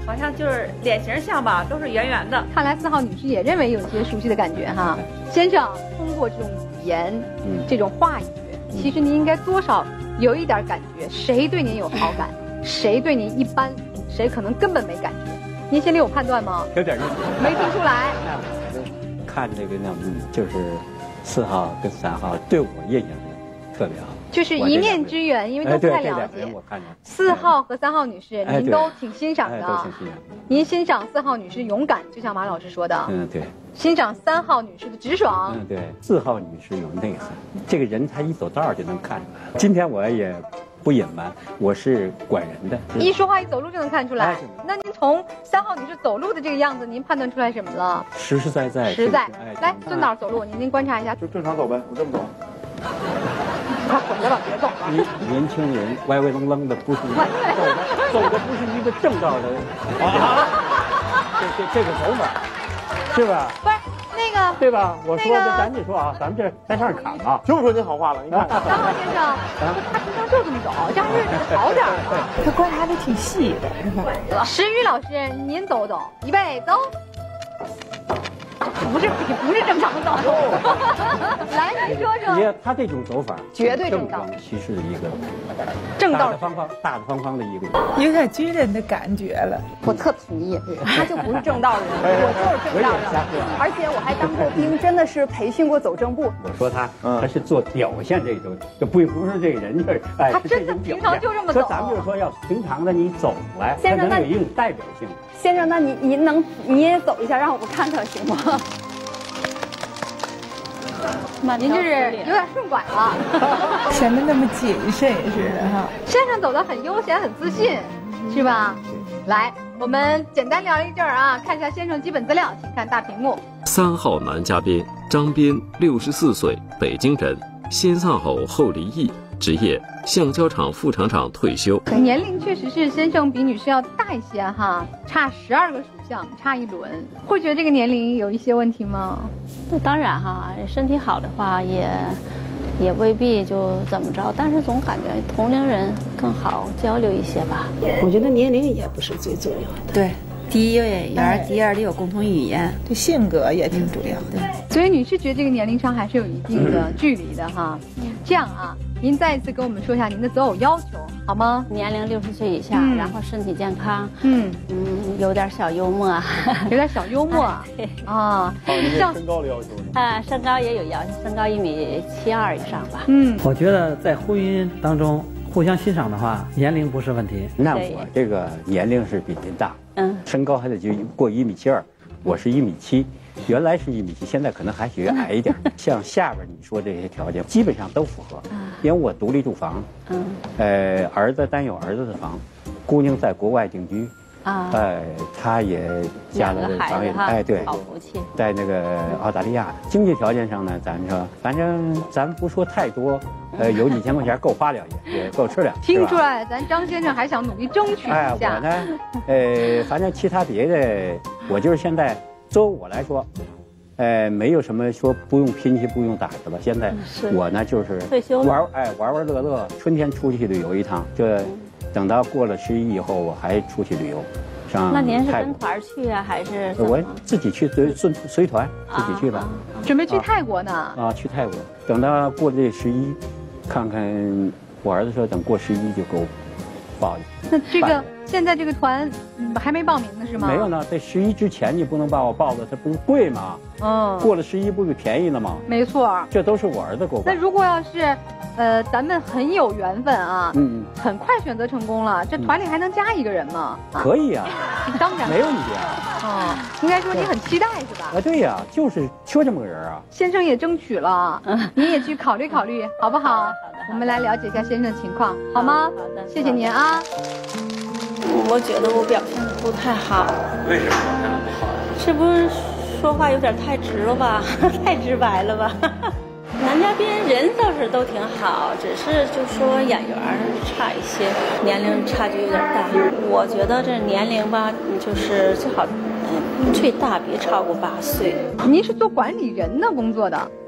好像就是脸型像吧，都是圆圆的。 看来四号女士也认为有些熟悉的感觉哈。先生，通过这种语言，嗯，这种话语，其实您应该多少有一点感觉，谁对您有好感，谁对您一般，谁可能根本没感觉。您心里有判断吗？ 有点意思。 没听出来。 看这个呢，嗯，就是四号跟三号对我印象特别好。 就是一面之缘，因为都不太了解。四号和三号女士，您都挺欣赏的。 都挺欣赏。 您欣赏四号女士勇敢，就像马老师说的。 嗯，对。 欣赏三号女士的直爽。 嗯，对。四号女士有内涵，这个人她一走道就能看出来。今天我也不隐瞒，我是管人的。 一说话一走路就能看出来。那您从三号女士走路的这个样子，您判断出来什么了？ 实实在在。 实在。来，孙导走路，您您观察一下。 就正常走呗，我这么走。 快滚着吧，别动！ 年年轻人歪歪愣愣的，不是走的，走的不是一个正道的啊！这这这个走法，是吧？ 不是那个， 对吧？我说的，咱就说啊，咱们这在上砍嘛， 就不说您好话了。你看， 三号先生，他平常就这么走，这样日子好点嘛。 他观察的挺细的，是吧？ 石宇老师，您走走，预备走。不是不是正常的走路，来您说说。 也他这种走法绝对正道， 其实一个正道大大方方、大大方方的一个人， 有点军人的感觉了。 我特同意，他就不是正道人，我就是正道人，而且我还当过兵，真的是培训过走正步。 我说他，他是做表现这种，就不不是这个人就是哎， 他真的平常就这么走。 说咱们就是说要平常的你走来， 先生， 那有一种代表性。 先生，那你您能你也走一下，让我们看看行吗？ 您这是有点顺拐了， 显得那么谨慎似的哈。 先生走得很悠闲，很自信，是吧？来，我们简单聊一阵儿啊，看一下先生基本资料，请看大屏幕。 三号男嘉宾张斌，六十四岁，北京人，先丧偶后离异，职业橡胶厂副厂长退休。 年龄确实是先生比女士要大一些哈，差十二个属相，差一轮。会觉得这个年龄有一些问题吗？ 那当然哈，身体好的话也也未必就怎么着，但是总感觉同龄人更好交流一些吧。 我觉得年龄也不是最重要的。 对。第一有眼缘，第二得有共同语言， 对性格也挺主要的。 所以女士觉得这个年龄上还是有一定的距离的哈。这样啊，您再一次跟我们说一下您的择偶要求好吗？ 年龄六十岁以下，嗯、然后身体健康， 嗯嗯，有点小幽默， 有点小幽默对啊。像身高的要求呢？ 啊，身高也有要求，身高一米七二以上吧。 嗯， 我觉得在婚姻当中互相欣赏的话，年龄不是问题。 那我这个年龄是比您大。 嗯， 身高还得就过一米七二，我是一米七，原来是一米七，现在可能还许矮一点。像下边你说这些条件，基本上都符合。因为我独立住房， 嗯， 呃，儿子单有儿子的房，姑娘在国外定居， 啊， 呃，她也嫁了房也，哎，对， 好福气， 在那个澳大利亚，经济条件上呢，咱说，反正咱不说太多。呃，有几千块钱够花了也，也够吃了。 听出来，咱张先生还想努力争取一下。 哎，我呢，呃，反正其他别的，我就是现在，作为我来说，呃，没有什么说不用拼气、不用打的了。现在我呢就是玩，哎，玩玩乐乐，春天出去旅游一趟。这等到过了十一以后，我还出去旅游。上那您是跟团去啊，还是我自己去随随随团自己去吧？ 准备去泰国呢？ 啊，去泰国。等到过了这十一。看看我儿子说，等过十一就给我报去。 那这个现在这个团还没报名呢是吗？ 没有呢，在十一之前你不能把我报了，它不是贵吗？ 嗯， 过了十一不是便宜了吗？ 没错， 这都是我儿子给我报。 那如果要是，呃，咱们很有缘分啊，嗯，很快选择成功了，这团里还能加一个人吗？ 可以啊， 当然没问题啊。 哦，应该说你很期待是吧？ 啊，对呀，就是缺这么个人啊。 先生也争取了，你也去考虑考虑，好不好？我们来了解一下先生情况，好吗？ 好的， 谢谢您啊。 我觉得我表现的不太好。 为什么表现的不好？ 是不是说话有点太直了吧？太直白了吧？男嘉宾人倒是都挺好，只是就说眼缘差一些，年龄差距有点大。我觉得这年龄吧，就是最好，嗯，最大别超过八岁。 您是做管理人的工作的？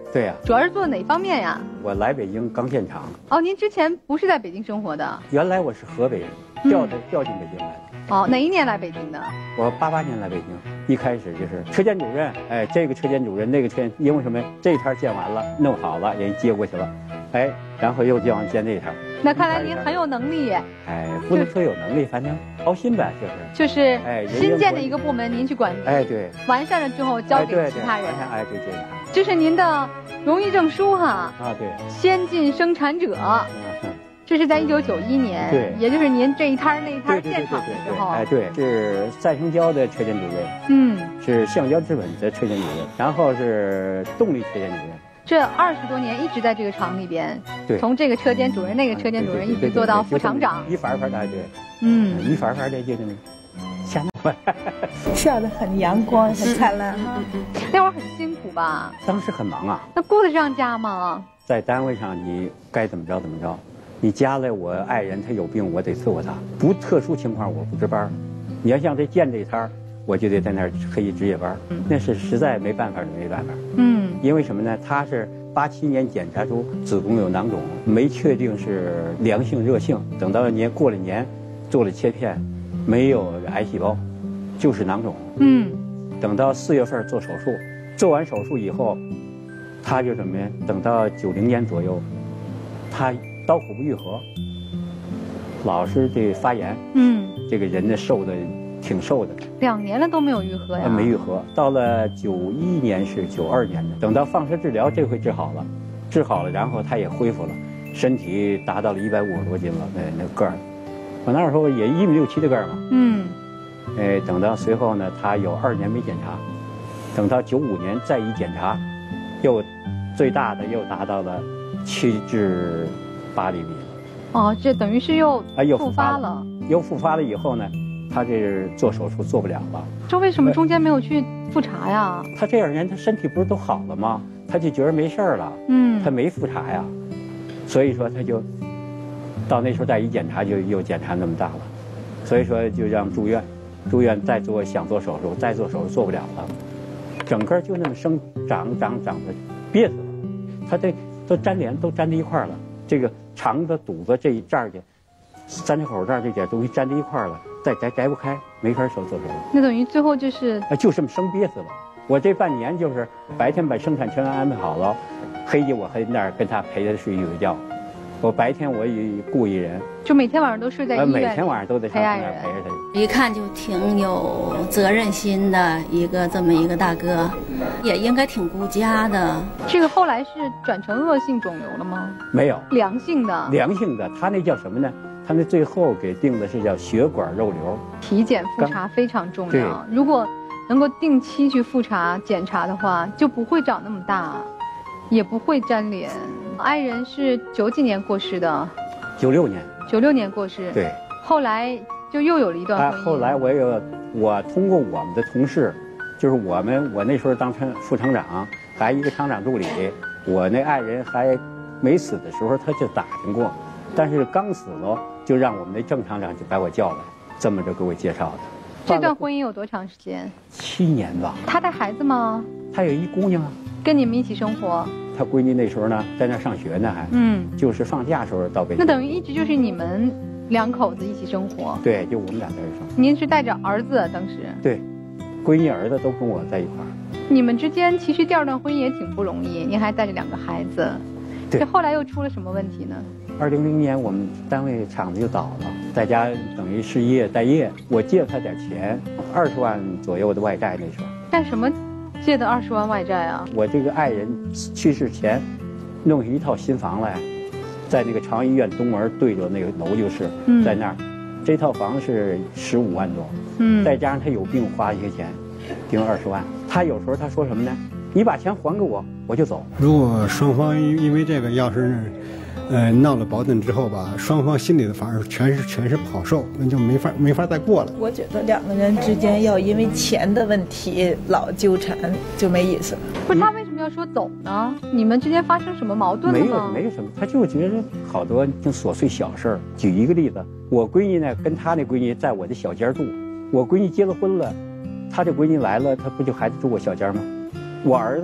对呀。 主要是做哪方面呀？ 我来北京钢线厂。 哦，您之前不是在北京生活的？ 原来我是河北人，调的调进北京来的。 哦，哪一年来北京的？ 我八八年来北京，一开始就是车间主任，哎，这个车间主任，那个车间，因为什么？这一摊建完了，弄好了，人接过去了，哎，然后又叫人建这一摊。 那看来您很有能力。 哎，不能说有能力，反正操心呗，就是。 就是，哎，新建的一个部门，您去管理。 哎，对。 完善了之后交给其他人。 完善，哎，对对。 这是您的荣誉证书哈。 啊，对。 先进生产者。这是在一九九一年， 对， 也就是您这一摊那一摊建厂的时候， 哎，对，是赛生胶的车间主任， 嗯， 是橡胶制稳的车间主任，然后是动力车间主任。 这二十多年一直在这个厂里边， 对， 从这个车间主任、那个车间主任一直做到副厂长， 一番番的，对， 嗯， 一番番的就是下那笑得很阳光，很灿烂。 嗯嗯，那会儿很辛苦吧？ 当时很忙啊。 那顾得上家吗？ 在单位上，你该怎么着怎么着。你家里我爱人他有病，我得伺候他。不特殊情况我不值班。你要像这建这摊儿，我就得在那儿黑值夜班。嗯，那是实在没办法的没办法。嗯，因为什么呢？他是八七年检查出子宫有囊肿，没确定是良性热性。等到年过了年，做了切片，没有癌细胞，就是囊肿。嗯，等到四月份做手术，做完手术以后，他就什么呀？等到九零年左右，他。刀口不愈合，老是这发炎，嗯，这个人呢瘦的挺瘦的， 两年了都没有愈合呀， 没愈合。到了九一年是九二年的，等到放射治疗这回治好了，治好了，然后他也恢复了，身体达到了一百五十多斤了，那那个儿，我那时候也一米六七的个儿嘛，嗯，哎，等到随后呢，他有二年没检查，等到九五年再一检查，又最大的又达到了七至。八厘米， 哦，这等于是又啊又复发了， 又复发了以后呢，他这做手术做不了了。 这为什么中间没有去复查呀？ 他这二年他身体不是都好了吗？他就觉得没事了，嗯，他没复查呀，所以说他就到那时候再一检查就又检查那么大了，所以说就让住院，住院再做想做手术，再做手术做不了了，整个就那么生长长长的憋死了，他这都粘连都粘在一块了。这个肠子、肚子这一这儿去，三角口这儿这点东西粘在一块了，再摘摘不开，没法手做手术。 那等于最后就是， 啊，就这么生憋死了。我这半年就是白天把生产全安排好了，黑夜我还那儿跟他陪他睡一宿觉。我白天我也雇一人， 就每天晚上都睡在医院， 每天晚上都得上那儿陪着他。 一看就挺有责任心的一个这么一个大哥，也应该挺顾家的。 这个后来是转成恶性肿瘤了吗？ 没有， 良性的。 良性的，他那叫什么呢？他那最后给定的是叫血管肉瘤。 体检复查非常重要，如果能够定期去复查检查的话，就不会长那么大，也不会粘连。爱人是九几年过世的， 九六年， 九六年过世。 对， 后来就又有了一段婚姻。 后来我有，我通过我们的同事，就是我们我那时候当成副厂长，还一个厂长助理，我那爱人还没死的时候他就打听过，但是刚死了就让我们那郑厂长就把我叫来，这么着给我介绍的。 这段婚姻有多长时间？ 七年吧。 他带孩子吗？ 他有一姑娘啊， 跟你们一起生活。 他闺女那时候呢，在那上学呢，还嗯，就是放假时候到北京。 那等于一直就是你们两口子一起生活。 对，就我们俩在一生。 您是带着儿子当时？ 对，闺女儿子都跟我在一块儿。 你们之间其实第二段婚姻也挺不容易，您还带着两个孩子。 对。 这后来又出了什么问题呢？ 二零零年我们单位厂子就倒了，在家等于失业待业。我借他点钱，二十万左右的外债那时候。 干什么？借的二十万外债啊！ 我这个爱人去世前，弄一套新房来，在那个长医院东门对着那个楼就是，嗯、在那儿，这套房是十五万多，嗯，再加上他有病花一些钱，顶二十万。他有时候他说什么呢？你把钱还给我，我就走。 如果双方因为这个要是，呃，闹了矛盾之后吧，双方心里的反而全是全是不好受，那就没法没法再过了。 我觉得两个人之间要因为钱的问题老纠缠就没意思了。 不是他为什么要说走呢？你们之间发生什么矛盾了吗？ 没有，没有什么，他就觉得好多就琐碎小事儿。举一个例子，我闺女呢跟她那闺女在我的小间住，我闺女结了婚了，她这闺女来了，她不就还得住我小间吗？我儿子呢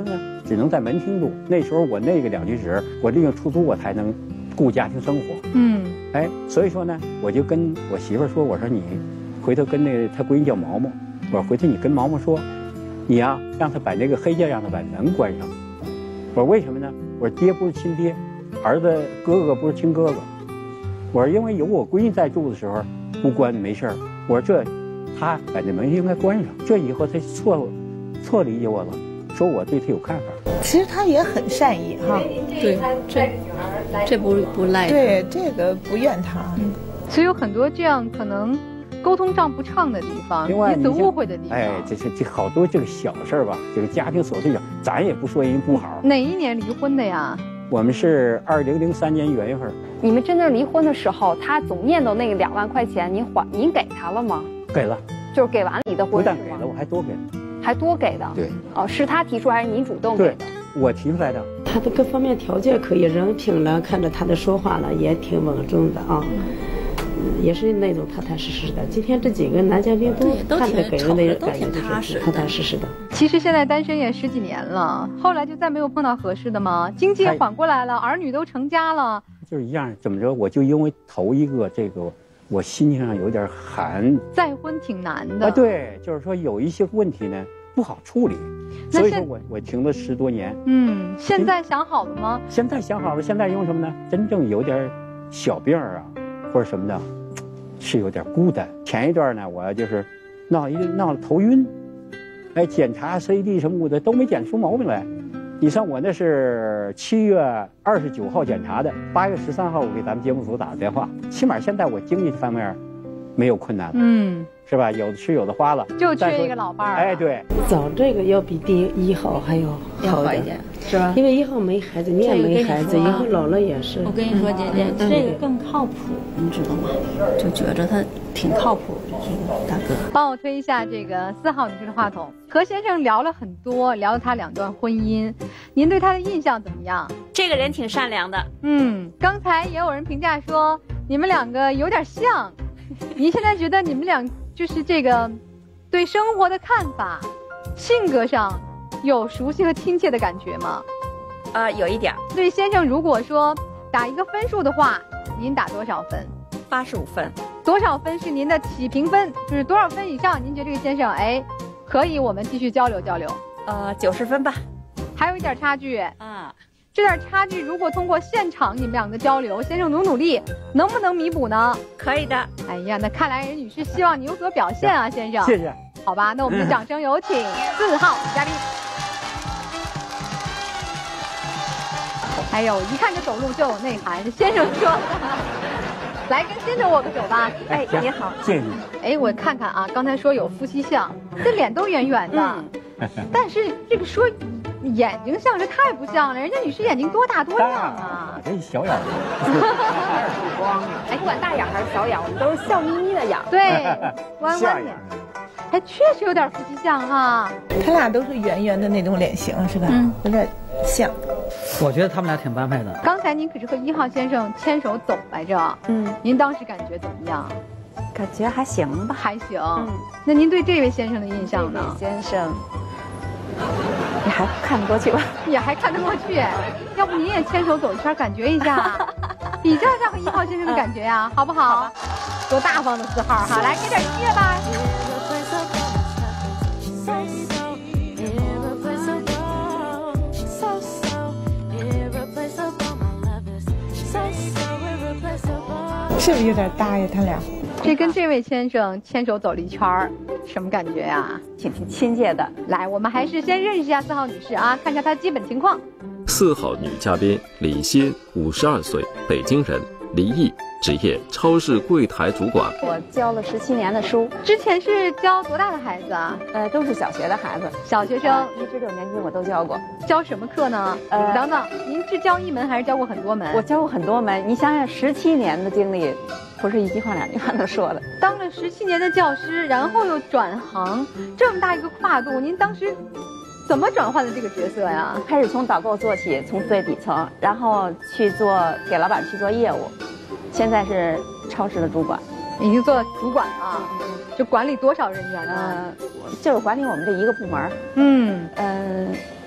只能在门厅住。那时候我那个两居室，我利用出租我才能顾家庭生活。嗯，哎，所以说呢，我就跟我媳妇儿说，我说你回头跟那个她闺女叫毛毛，我说回头你跟毛毛说，你呀、啊、让她把那个黑家让她把门关上。我说为什么呢？我说爹不是亲爹，儿子哥哥不是亲哥哥。我说因为有我闺女在住的时候不关没事儿。我说这他把这门应该关上，这以后他错错理解我了，说我对他有看法。 其实他也很善意哈， 对，这这不不赖他， 对这个不怨他。 嗯，所以有很多这样可能沟通上不畅的地方，彼此误会的地方。 哎，这这这好多这个小事儿吧，这个家庭琐碎小，咱也不说人不好。 哪一年离婚的呀？ 我们是二零零三年元月份。 你们真正离婚的时候，他总念叨那个两万块钱，您还您给他了吗？ 给了， 就是给完离的婚。 不但给了，我还多给了。 还多给的？ 对。 哦，是他提出还是您主动给的？ 对，我提出来的。 他的各方面条件可以，人品了，看着他的说话了，也挺稳重的啊。嗯，也是那种踏踏实实的。今天这几个男嘉宾都看着给人的感觉就是踏踏实实的。 其实现在单身也十几年了，后来就再没有碰到合适的吗？经济也缓过来了，儿女都成家了， 就是一样。怎么着？我就因为头一个这个，我心情上有点寒。 再婚挺难的。 啊，对，就是说有一些问题呢不好处理，所以说我我停了十多年。 嗯，现在想好了吗？ 现在想好了，现在因为什么呢？真正有点小病啊，或者什么的，是有点孤单。前一段呢，我就是闹一闹了头晕。哎，检查 C D 什么的都没检出毛病来。你像我那是七月二十九号检查的，八月十三号我给咱们节目组打的电话。起码现在我经济方面没有困难了，嗯，是吧？有的吃有的花了， 就缺一个老伴儿。 哎，对， 找这个要比第一号还要好一点，是吧？因为一号没孩子，你也没孩子，以后老了也是。 我跟你说，姐姐，这个更靠谱，你知道吗？就觉着他挺靠谱的这个大哥。 帮我推一下这个四号女士的话筒。和先生聊了很多，聊了他两段婚姻，您对他的印象怎么样？ 这个人挺善良的。 嗯，刚才也有人评价说你们两个有点像。您现在觉得你们俩就是这个对生活的看法、性格上有熟悉和亲切的感觉吗？ 呃，有一点。 对先生，如果说打一个分数的话，您打多少分？ 八十五分。 多少分是您的起评分？就是多少分以上，您觉得这个先生哎可以我们继续交流交流？ 呃，九十分吧。 还有一点差距啊。 这点差距，如果通过现场你们两个交流，先生努努力，能不能弥补呢？ 可以的。 哎呀，那看来任女士希望你有所表现啊，先生。 谢谢。 好吧，那我们的掌声有请四号嘉宾。还有一看这走路就有内涵，先生说。来跟先生握个手吧。 哎， 你好， 谢谢你。 哎，我看看啊，刚才说有夫妻相，这脸都圆圆的，嗯、但是这个说眼睛像，这太不像了。人家女士眼睛多大多亮啊！ 我这小眼儿， 光。哎，不管大眼还是小眼，我们都是笑眯眯的眼。 对，弯弯的。哎，确实有点夫妻相哈。 他俩都是圆圆的那种脸型，是吧？嗯，有点像。 我觉得他们俩挺般配的。 刚才您可是和一号先生牵手走来着，嗯，您当时感觉怎么样？ 感觉还行吧， 还行。嗯，那您对这位先生的印象呢？ 这位先生，也还看得过去吧？ 也还看得过去。要不您也牵手走一圈，感觉一下，比较一下和一号先生的感觉呀，好不好？好，多大方的四号哈！来，给点音乐吧。 是不是有点搭呀？他俩， 这跟这位先生牵手走了一圈儿，什么感觉呀？ 挺挺亲切的。 来，我们还是先认识一下四号女士啊，看一下她基本情况。 四号女嘉宾李欣，五十二岁，北京人，离异，职业超市柜台主管。 我教了十七年的书， 之前是教多大的孩子啊？ 呃，都是小学的孩子， 小学生， 一至六年级我都教过。 教什么课呢？呃，等等，您是教一门还是教过很多门？ 我教过很多门，你想想，十七年的经历，不是一句话两句话能说的。 当了十七年的教师，然后又转行，这么大一个跨度，您当时怎么转换的这个角色呀？ 开始从导购做起，从最底层，然后去做给老板去做业务，现在是超市的主管， 已经做主管了。就管理多少人员呢？ 呃，就是管理我们这一个部门。 嗯嗯，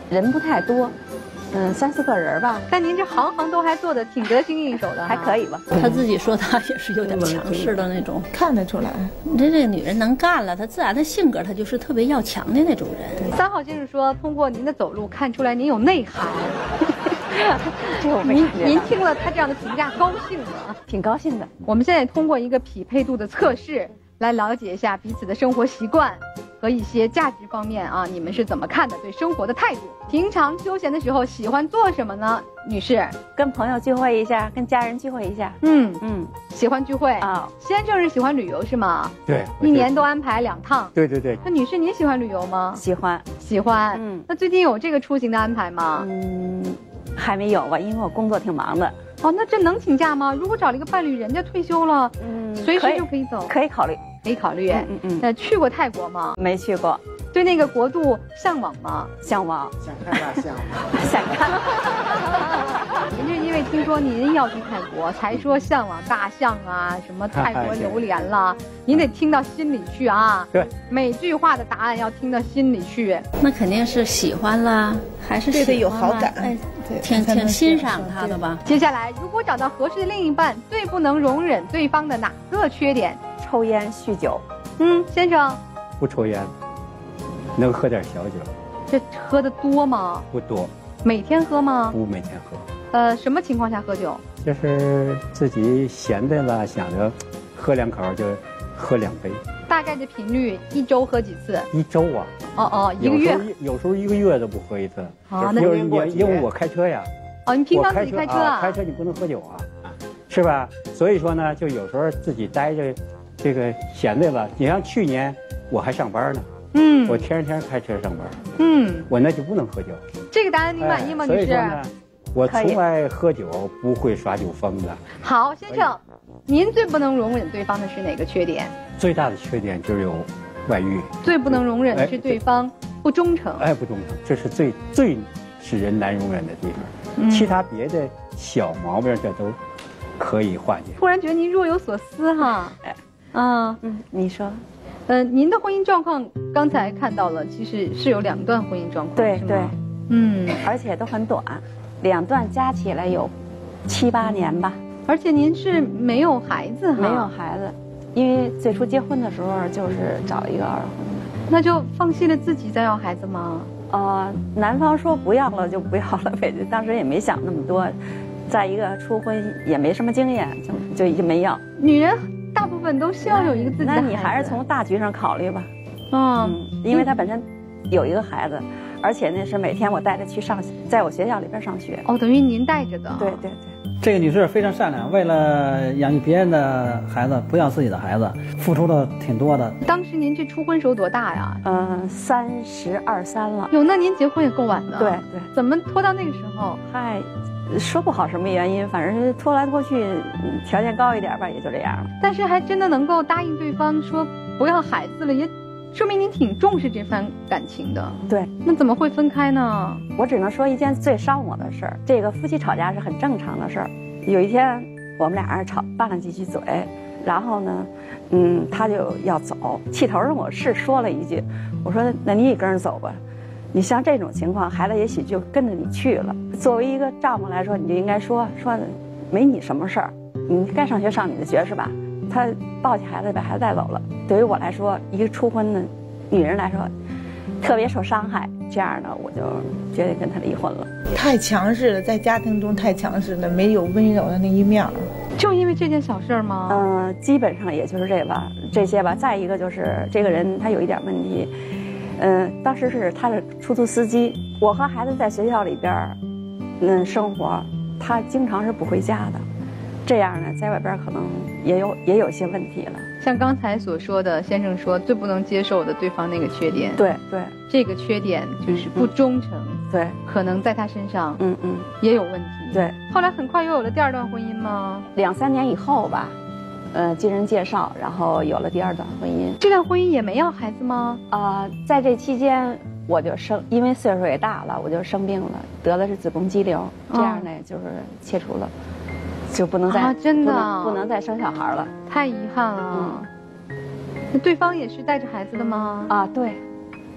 人不太多。嗯，三四个人吧， 但您这行行都还做的挺得心应手的， 还可以吧？ 他自己说他也是有点强势的那种， 看得出来。 你这这个女人能干了，她自然的性格，她就是特别要强的那种人。 三好先生说，通过您的走路看出来您有内涵。 这我没您您听了他这样的评价，高兴吗？ 挺高兴的。 我们现在通过一个匹配度的测试，来了解一下彼此的生活习惯和一些价值方面啊，你们是怎么看的？对生活的态度。平常休闲的时候喜欢做什么呢？女士， 跟朋友聚会一下，跟家人聚会一下。 嗯嗯， 喜欢聚会啊。 先生是喜欢旅游是吗？ 对， 一年都安排两趟。 对对对。 那女士您喜欢旅游吗？ 喜欢， 喜欢。嗯，那最近有这个出行的安排吗？ 嗯，还没有吧，因为我工作挺忙的。 哦，那这能请假吗？如果找了一个伴侣，人家退休了，嗯，随时就可以走。 可以考虑， 可以考虑。 嗯嗯嗯。 呃，去过泰国吗？ 没去过。 对那个国度向往吗？ 向往。 想看大象。 想看。 您是因为听说您要去泰国，才说向往大象啊，什么泰国榴莲啦，您得听到心里去啊。 对。 每句话的答案要听到心里去。 那肯定是喜欢啦，还是对他有好感， 哎，挺挺欣赏他的吧。 接下来，如果找到合适的另一半，最不能容忍对方的哪个缺点？ 抽烟、酗酒。 嗯，先生。 不抽烟，能喝点小酒。 这喝的多吗？ 不多。 每天喝吗？ 不每天喝。 呃，什么情况下喝酒？ 就是自己闲的了，想着喝两口就喝两杯。 大概的频率，一周喝几次？ 一周啊。 哦哦，一个月。 有时候有时候一个月都不喝一次。 啊，那因为因为我开车呀。 哦，你平常自己开车啊？ 开车你不能喝酒啊，是吧？所以说呢，就有时候自己待着，这个闲的了。你像去年我还上班呢。嗯，我天天开车上班。嗯，我那就不能喝酒。 这个答案你满意吗，女士？ 所以说呢，我从来喝酒不会耍酒疯的。 好，先生，您最不能容忍对方的是哪个缺点？ 最大的缺点就是有外遇。 最不能容忍的是对方不忠诚。 哎，不忠诚，这是最最使人难容忍的地方。嗯，其他别的小毛病这都可以化解。 突然觉得您若有所思哈。哎， 啊，嗯，你说。 呃，您的婚姻状况刚才看到了，其实是有两段婚姻状况， 对对， 嗯， 而且都很短，两段加起来有七八年吧。 而且您是没有孩子哈？ 没有孩子，因为最初结婚的时候就是找一个二婚的。 那就放弃了自己再要孩子吗？ 呃，男方说不要了就不要了呗，当时也没想那么多。再一个初婚也没什么经验，就就一直没要。 女人。大部分都需要有一个自己的孩子。 那你还是从大局上考虑吧。嗯，因为他本身有一个孩子，而且那是每天我带着去上，在我学校里边上学。 哦，等于您带着的。 对对对。 这个女士非常善良，为了养育别人的孩子，不要自己的孩子，付出的挺多的。 当时您这初婚时候多大呀？ 嗯，三十二三了。 哟，那您结婚也够晚的。 对对。 怎么拖到那个时候？ 嗨。说不好什么原因，反正是拖来拖去，条件高一点吧，也就这样了。 但是还真的能够答应对方说不要孩子了，也说明您挺重视这番感情的。 对， 那怎么会分开呢？ 我只能说一件最伤我的事儿。这个夫妻吵架是很正常的事儿。有一天我们俩人吵拌了几句嘴，然后呢，嗯，他就要走，气头上我是说了一句，我说那你也跟着走吧。你像这种情况，孩子也许就跟着你去了。作为一个丈夫来说，你就应该说说，没你什么事儿，你该上学上你的学是吧？他抱起孩子把孩子带走了。对于我来说，一个初婚的女人来说，特别受伤害。这样呢，我就决定跟他离婚了。 太强势了，在家庭中太强势了，没有温柔的那一面。 就因为这件小事吗？ 嗯、呃，基本上也就是这吧，这些吧。再一个就是这个人他有一点问题。嗯，当时是他是出租司机，我和孩子在学校里边，嗯，生活，他经常是不回家的，这样呢，在外边可能也有也有些问题了。 像刚才所说的，先生说最不能接受的对方那个缺点， 对对， 这个缺点就是不忠诚， 嗯、对， 可能在他身上， 嗯嗯， 也有问题。 对， 后来很快又有了第二段婚姻吗？ 两三年以后吧。呃，经人介绍，然后有了第二段婚姻。 这段婚姻也没要孩子吗？ 啊、呃，在这期间我就生，因为岁数也大了，我就生病了，得的是子宫肌瘤，这样呢、哦、就是切除了，就不能再、 啊、真的不能不能再生小孩了， 太遗憾了。嗯，那对方也是带着孩子的吗？ 啊，对，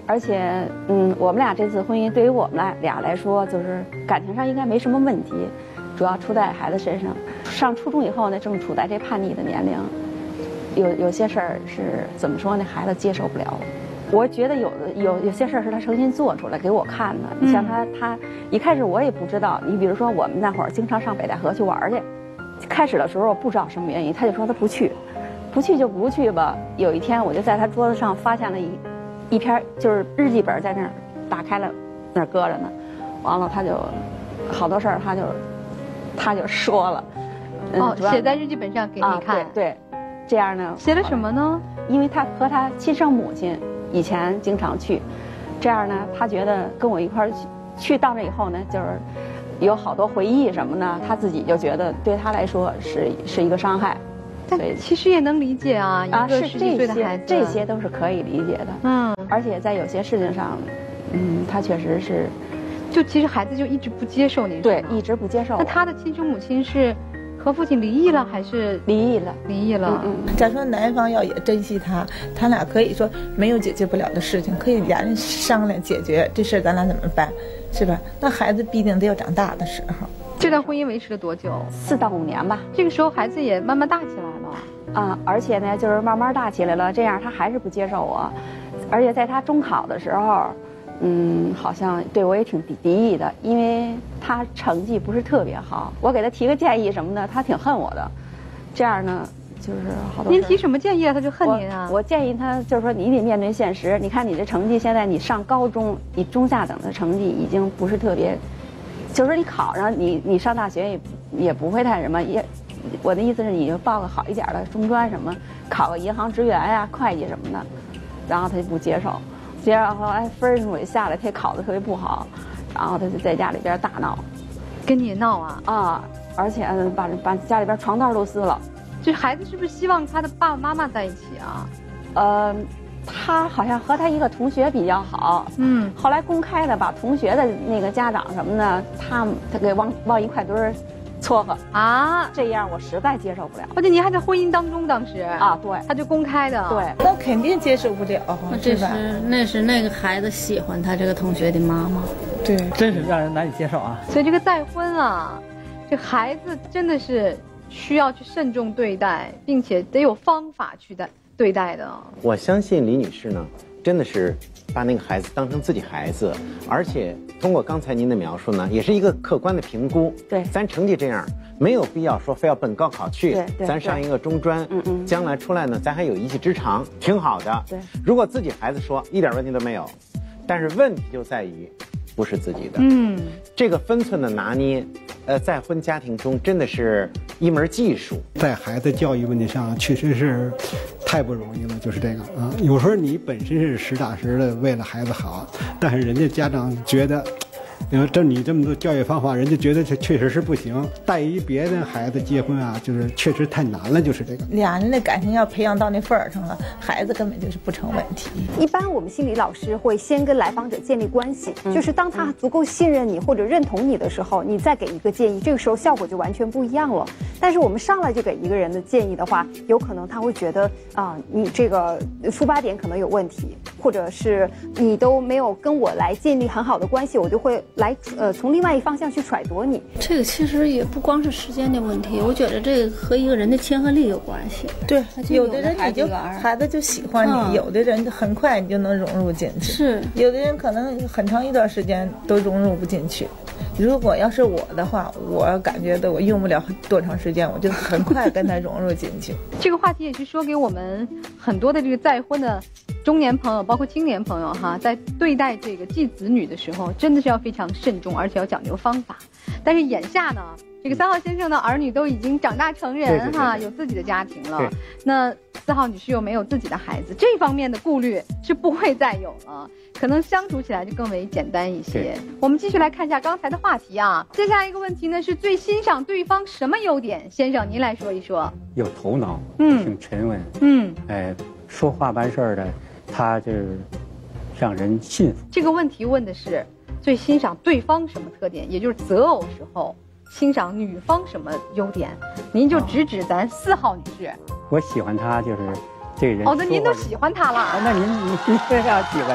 而且，嗯，我们俩这次婚姻对于我们俩俩来说，就是感情上应该没什么问题，主要出在孩子身上。上初中以后呢，正处在这叛逆的年龄，有有些事儿是怎么说呢？孩子接受不了。我觉得有的有有些事儿是他诚心做出来给我看的。你像他，他一开始我也不知道。你比如说，我们那会儿经常上北戴河去玩去，开始的时候我不知道什么原因，他就说他不去，不去就不去吧。有一天，我就在他桌子上发现了一。一篇就是日记本在那儿打开了，那儿搁着呢。完了，他就好多事儿，他就他就说了。 哦，写在日记本上给你看。 啊、对, 对，这样呢。 写了什么呢？ 因为他和他亲生母亲以前经常去，这样呢，他觉得跟我一块儿去，去到那以后呢，就是有好多回忆什么的，他自己就觉得对他来说是是一个伤害。 但其实也能理解啊，一个十几岁的孩子， 这些都是可以理解的。嗯，而且在有些事情上，嗯，他确实是， 就其实孩子就一直不接受你。 对，一直不接受。 那他的亲生母亲是和父亲离异了，还是离异了？ 离异了。 嗯嗯。假如说男方要也珍惜他，他俩可以说没有解决不了的事情，可以俩人商量解决这事，咱俩怎么办，是吧？那孩子必定得有长大的时候。 这段婚姻维持了多久？ 四到五年吧。 这个时候孩子也慢慢大起来了， 啊，而且呢，就是慢慢大起来了。这样他还是不接受我，而且在他中考的时候，嗯，好像对我也挺敌敌意的，因为他成绩不是特别好。我给他提个建议什么的，他挺恨我的。这样呢，就是好多。 您提什么建议啊？他就恨您啊？ 我, 我建议他，就是说你得面对现实。你看你这成绩，现在你上高中，你中下等的成绩已经不是特别。就是说你考上你你上大学也也不会太什么也，我的意思是你就报个好一点的中专什么，考个银行职员呀、会计什么的，然后他就不接受，接着后来分数也下来，他也考得特别不好，然后他就在家里边大闹， 跟你闹啊啊，而且把把家里边床单都撕了。 这孩子是不是希望他的爸爸妈妈在一起啊？ 呃。他好像和他一个同学比较好，嗯，后来公开的把同学的那个家长什么的，他他给往往一块堆儿撮合啊， 这样我实在接受不了。 而且你还在婚姻当中，当时啊，对， 他就公开的， 对， 那肯定接受不了， 这是那是那个孩子喜欢他这个同学的妈妈， 对， 真是让人难以接受啊。 所以这个再婚啊，这孩子真的是需要去慎重对待，并且得有方法去的。对待的， 我相信李女士呢，真的是把那个孩子当成自己孩子，而且通过刚才您的描述呢，也是一个客观的评估。 对， 咱成绩这样，没有必要说非要奔高考去， 对对， 咱上一个中专，嗯嗯，将来出来呢，咱还有一技之长，挺好的。 对， 如果自己孩子说一点问题都没有，但是问题就在于不是自己的， 嗯， 这个分寸的拿捏，呃，在婚家庭中真的是一门技术， 在孩子教育问题上确实是太不容易了，就是这个啊。有时候你本身是实打实的为了孩子好，但是人家家长觉得，你说这你这么多教育方法，人家觉得这确实是不行。带一别的孩子结婚啊，就是确实太难了，就是这个。 俩人的感情要培养到那份儿上了，孩子根本就是不成问题。 一般我们心理老师会先跟来访者建立关系，嗯、就是当他足够信任你或者认同你的时候，你再给一个建议，这个时候效果就完全不一样了。但是我们上来就给一个人的建议的话，有可能他会觉得啊、呃，你这个出发点可能有问题，或者是你都没有跟我来建立很好的关系，我就会来呃从另外一方向去揣度你。 这个其实也不光是时间的问题，我觉得这个和一个人的亲和力有关系。 对，有的人你就孩子就喜欢你，嗯、有的人很快你就能融入进去， 是有的人可能很长一段时间都融入不进去。如果要是我的话，我感觉的我用不了多长时间，我就很快跟他融入进去。 这个话题也是说给我们很多的这个再婚的中年朋友，包括青年朋友哈，在对待这个继子女的时候，真的是要非常慎重，而且要讲究方法。但是眼下呢，这个三号先生的儿女都已经长大成人哈，有自己的家庭了。那四号女士又没有自己的孩子，这方面的顾虑是不会再有了，可能相处起来就更为简单一些。我们继续来看一下刚才的话题啊。接下来一个问题呢，是最欣赏对方什么优点？先生，您来说一说。 有头脑， 嗯， 挺沉稳， 嗯， 哎，说话办事儿的，他就是让人信服。 这个问题问的是最欣赏对方什么特点，也就是择偶时候欣赏女方什么优点，您就直指咱四号女士。 我喜欢他就是这个人。 哦，那您都喜欢他了？ 啊，那您您这样喜欢，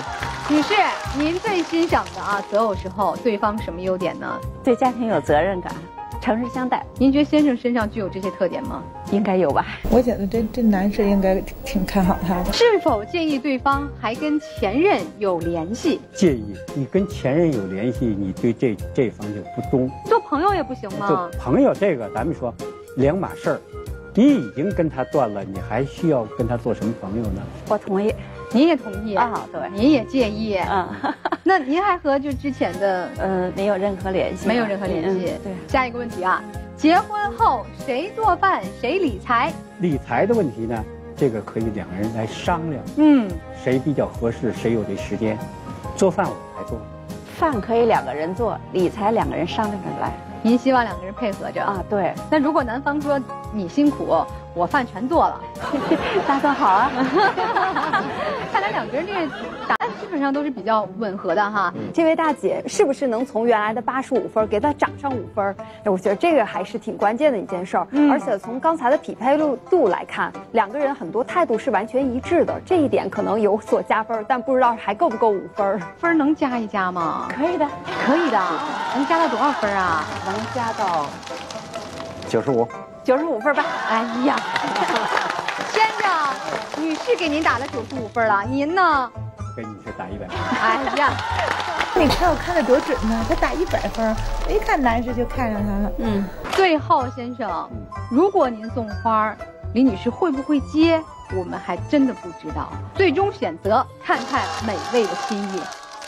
女士，您最欣赏的啊择偶时候对方什么优点呢？ 对家庭有责任感，诚实相待。 您觉得先生身上具有这些特点吗？ 应该有吧。 我觉得这这男士应该挺看好他的。 是否介意对方还跟前任有联系？ 介意，你跟前任有联系，你对这这方就不忠。 做朋友也不行吗？ 做朋友这个，咱们说两码事儿。你已经跟他断了，你还需要跟他做什么朋友呢？ 我同意。 您也同意啊？对， 您也介意。 嗯， 那您还和就之前的呃没有任何联系？ 没有任何联系。 嗯、对。 下一个问题啊，结婚后谁做饭谁理财？ 理财的问题呢，这个可以两个人来商量。 嗯， 谁比较合适，谁有这时间。做饭我来做。 饭可以两个人做，理财两个人商量着来。 您希望两个人配合着啊？对。 那如果男方说你辛苦，我饭全做了， 那更好啊。 看来两个人这个答案基本上都是比较吻合的哈。 嗯、这位大姐是不是能从原来的八十五分给她涨上五分？我觉得这个还是挺关键的一件事儿。嗯、而且从刚才的匹配度来看，两个人很多态度是完全一致的，这一点可能有所加分，但不知道还够不够五分。 分能加一加吗？ 可以的， 可以的。能加到多少分啊？ 能加到九十五。 九十五分吧。 哎呀，先生，女士给您打了九十五分了，您呢？ 给女士打一百分。 哎呀， 你看我看的多准呢，他打一百分，我一看男士就看上他了。 嗯，最后先生，如果您送花，李女士会不会接？我们还真的不知道。最终选择，看看每位的心意。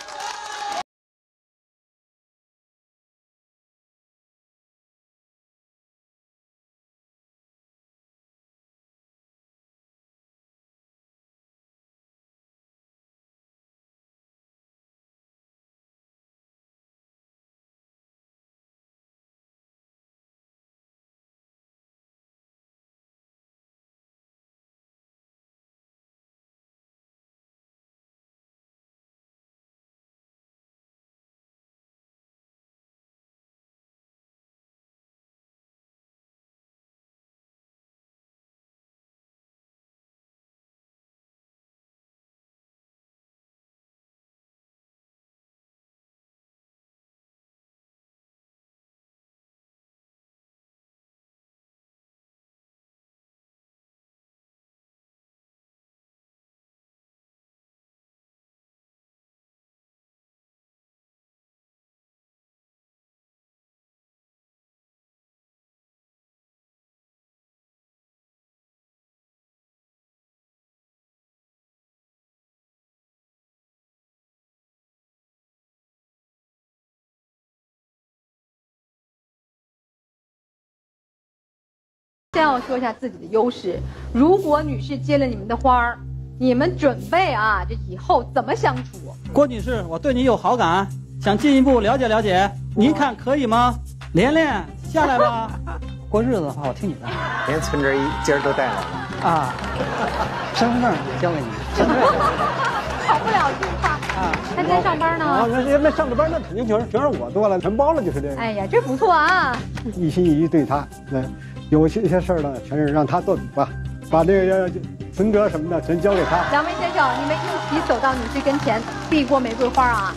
先要说一下自己的优势。如果女士接了你们的花儿，你们准备啊，这以后怎么相处？ 郭女士，我对你有好感，想进一步了解了解，您看可以吗？连连下来吧。过日子的话，我听你的。 连存折一今儿都带来了啊，身份证也交给你。 跑不了这话啊！他在上班呢。 啊，那那上着班，那肯定全是全是我做了，全包了，就是这个。 哎呀，这不错啊！ 一心一意对他，那有些一些事儿呢，全是让他做主吧，把这个存折什么的全交给他。 两位先生，你们一起走到女士跟前，递过玫瑰花啊。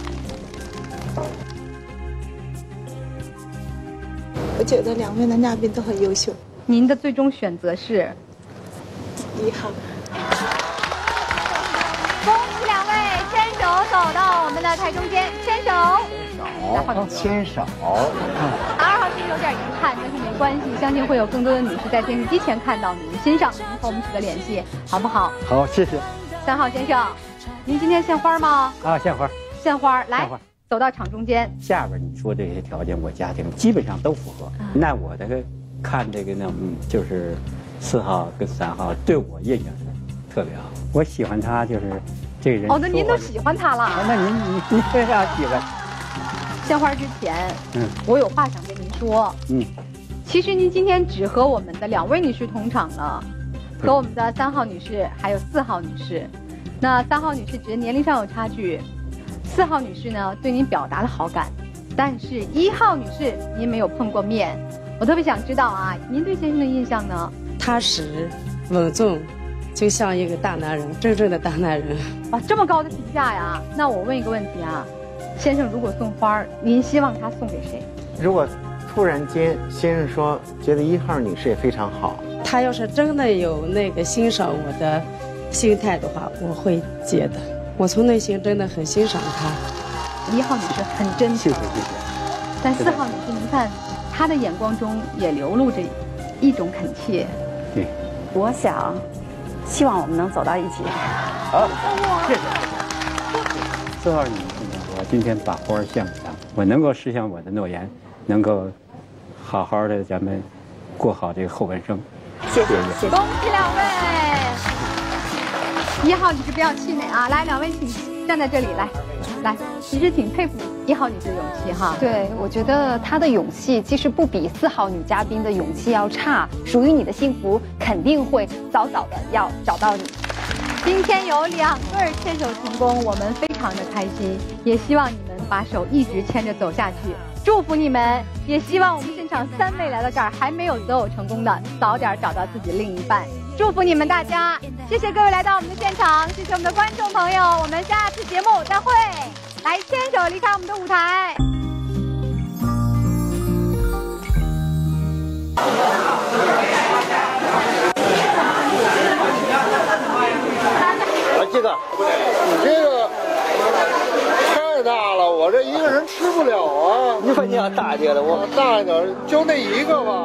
我觉得两位男嘉宾都很优秀。 您的最终选择是？ 一号。 恭喜两位牵手走到我们的台中间，牵手。 牵手。 二号其实有点遗憾，但是没关系，相信会有更多的女士在电视机前看到您，欣赏您和我们取得联系，好不好？ 好，谢谢。 三号先生，您今天献花吗？ 啊，献花。 献花，来。走到场中间， 下边你说这些条件，我家庭基本上都符合。嗯、那我这个看这个呢，嗯，就是四号跟三号对我印象是特别好。我喜欢他，就是这个人。 哦，那您都喜欢他了？ 啊、那您你你为啥喜欢？ 献花之前，嗯，我有话想跟您说。 嗯， 其实您今天只和我们的两位女士同场了，和我们的三号女士还有四号女士。那三号女士只是年龄上有差距。四号女士呢，对您表达了好感，但是一号女士您没有碰过面，我特别想知道啊，您对先生的印象呢？ 踏实、稳重、 就像一个大男人，真正的大男人。 啊，这么高的评价呀！那我问一个问题啊，先生如果送花，您希望他送给谁？ 如果突然间先生说觉得一号女士也非常好， 他要是真的有那个欣赏我的心态的话，我会接的。我从内心真的很欣赏他。 一号女士很真诚，谢谢谢谢。但四号女士，您看她的眼光中也流露着一种恳切。 对， 我想，希望我们能走到一起。 好，谢谢。四号女士，我今天把花献给她，我能够实现我的诺言，能够好好的咱们过好这个后半生。 谢谢，谢谢。 恭喜两位。一号女士不要气馁啊！来，两位请站在这里来，来，其实挺佩服一号女士的勇气哈。 对，我觉得她的勇气其实不比四号女嘉宾的勇气要差。属于你的幸福肯定会早早的要找到你。 今天有两对牵手成功，我们非常的开心，也希望你们把手一直牵着走下去。祝福你们，也希望我们现场三位来到这儿还没有择偶成功的，早点找到自己另一半。祝福你们大家，谢谢各位来到我们的现场，谢谢我们的观众朋友，我们下次节目再会。来牵手离开我们的舞台。 这个，你这个太大了，我这一个人吃不了啊！ 你说你要大点的，我大一点，就那一个吧。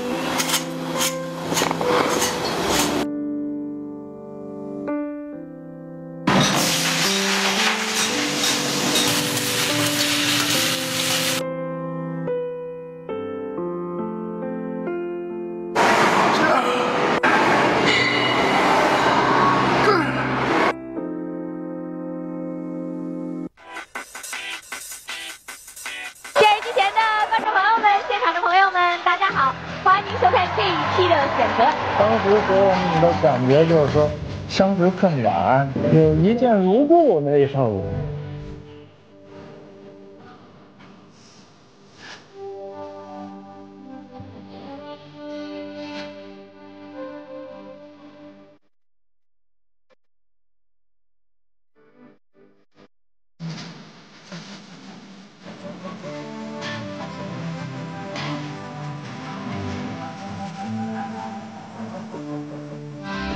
当时给我们的感觉就是说相识恨晚，就一见如故那一套。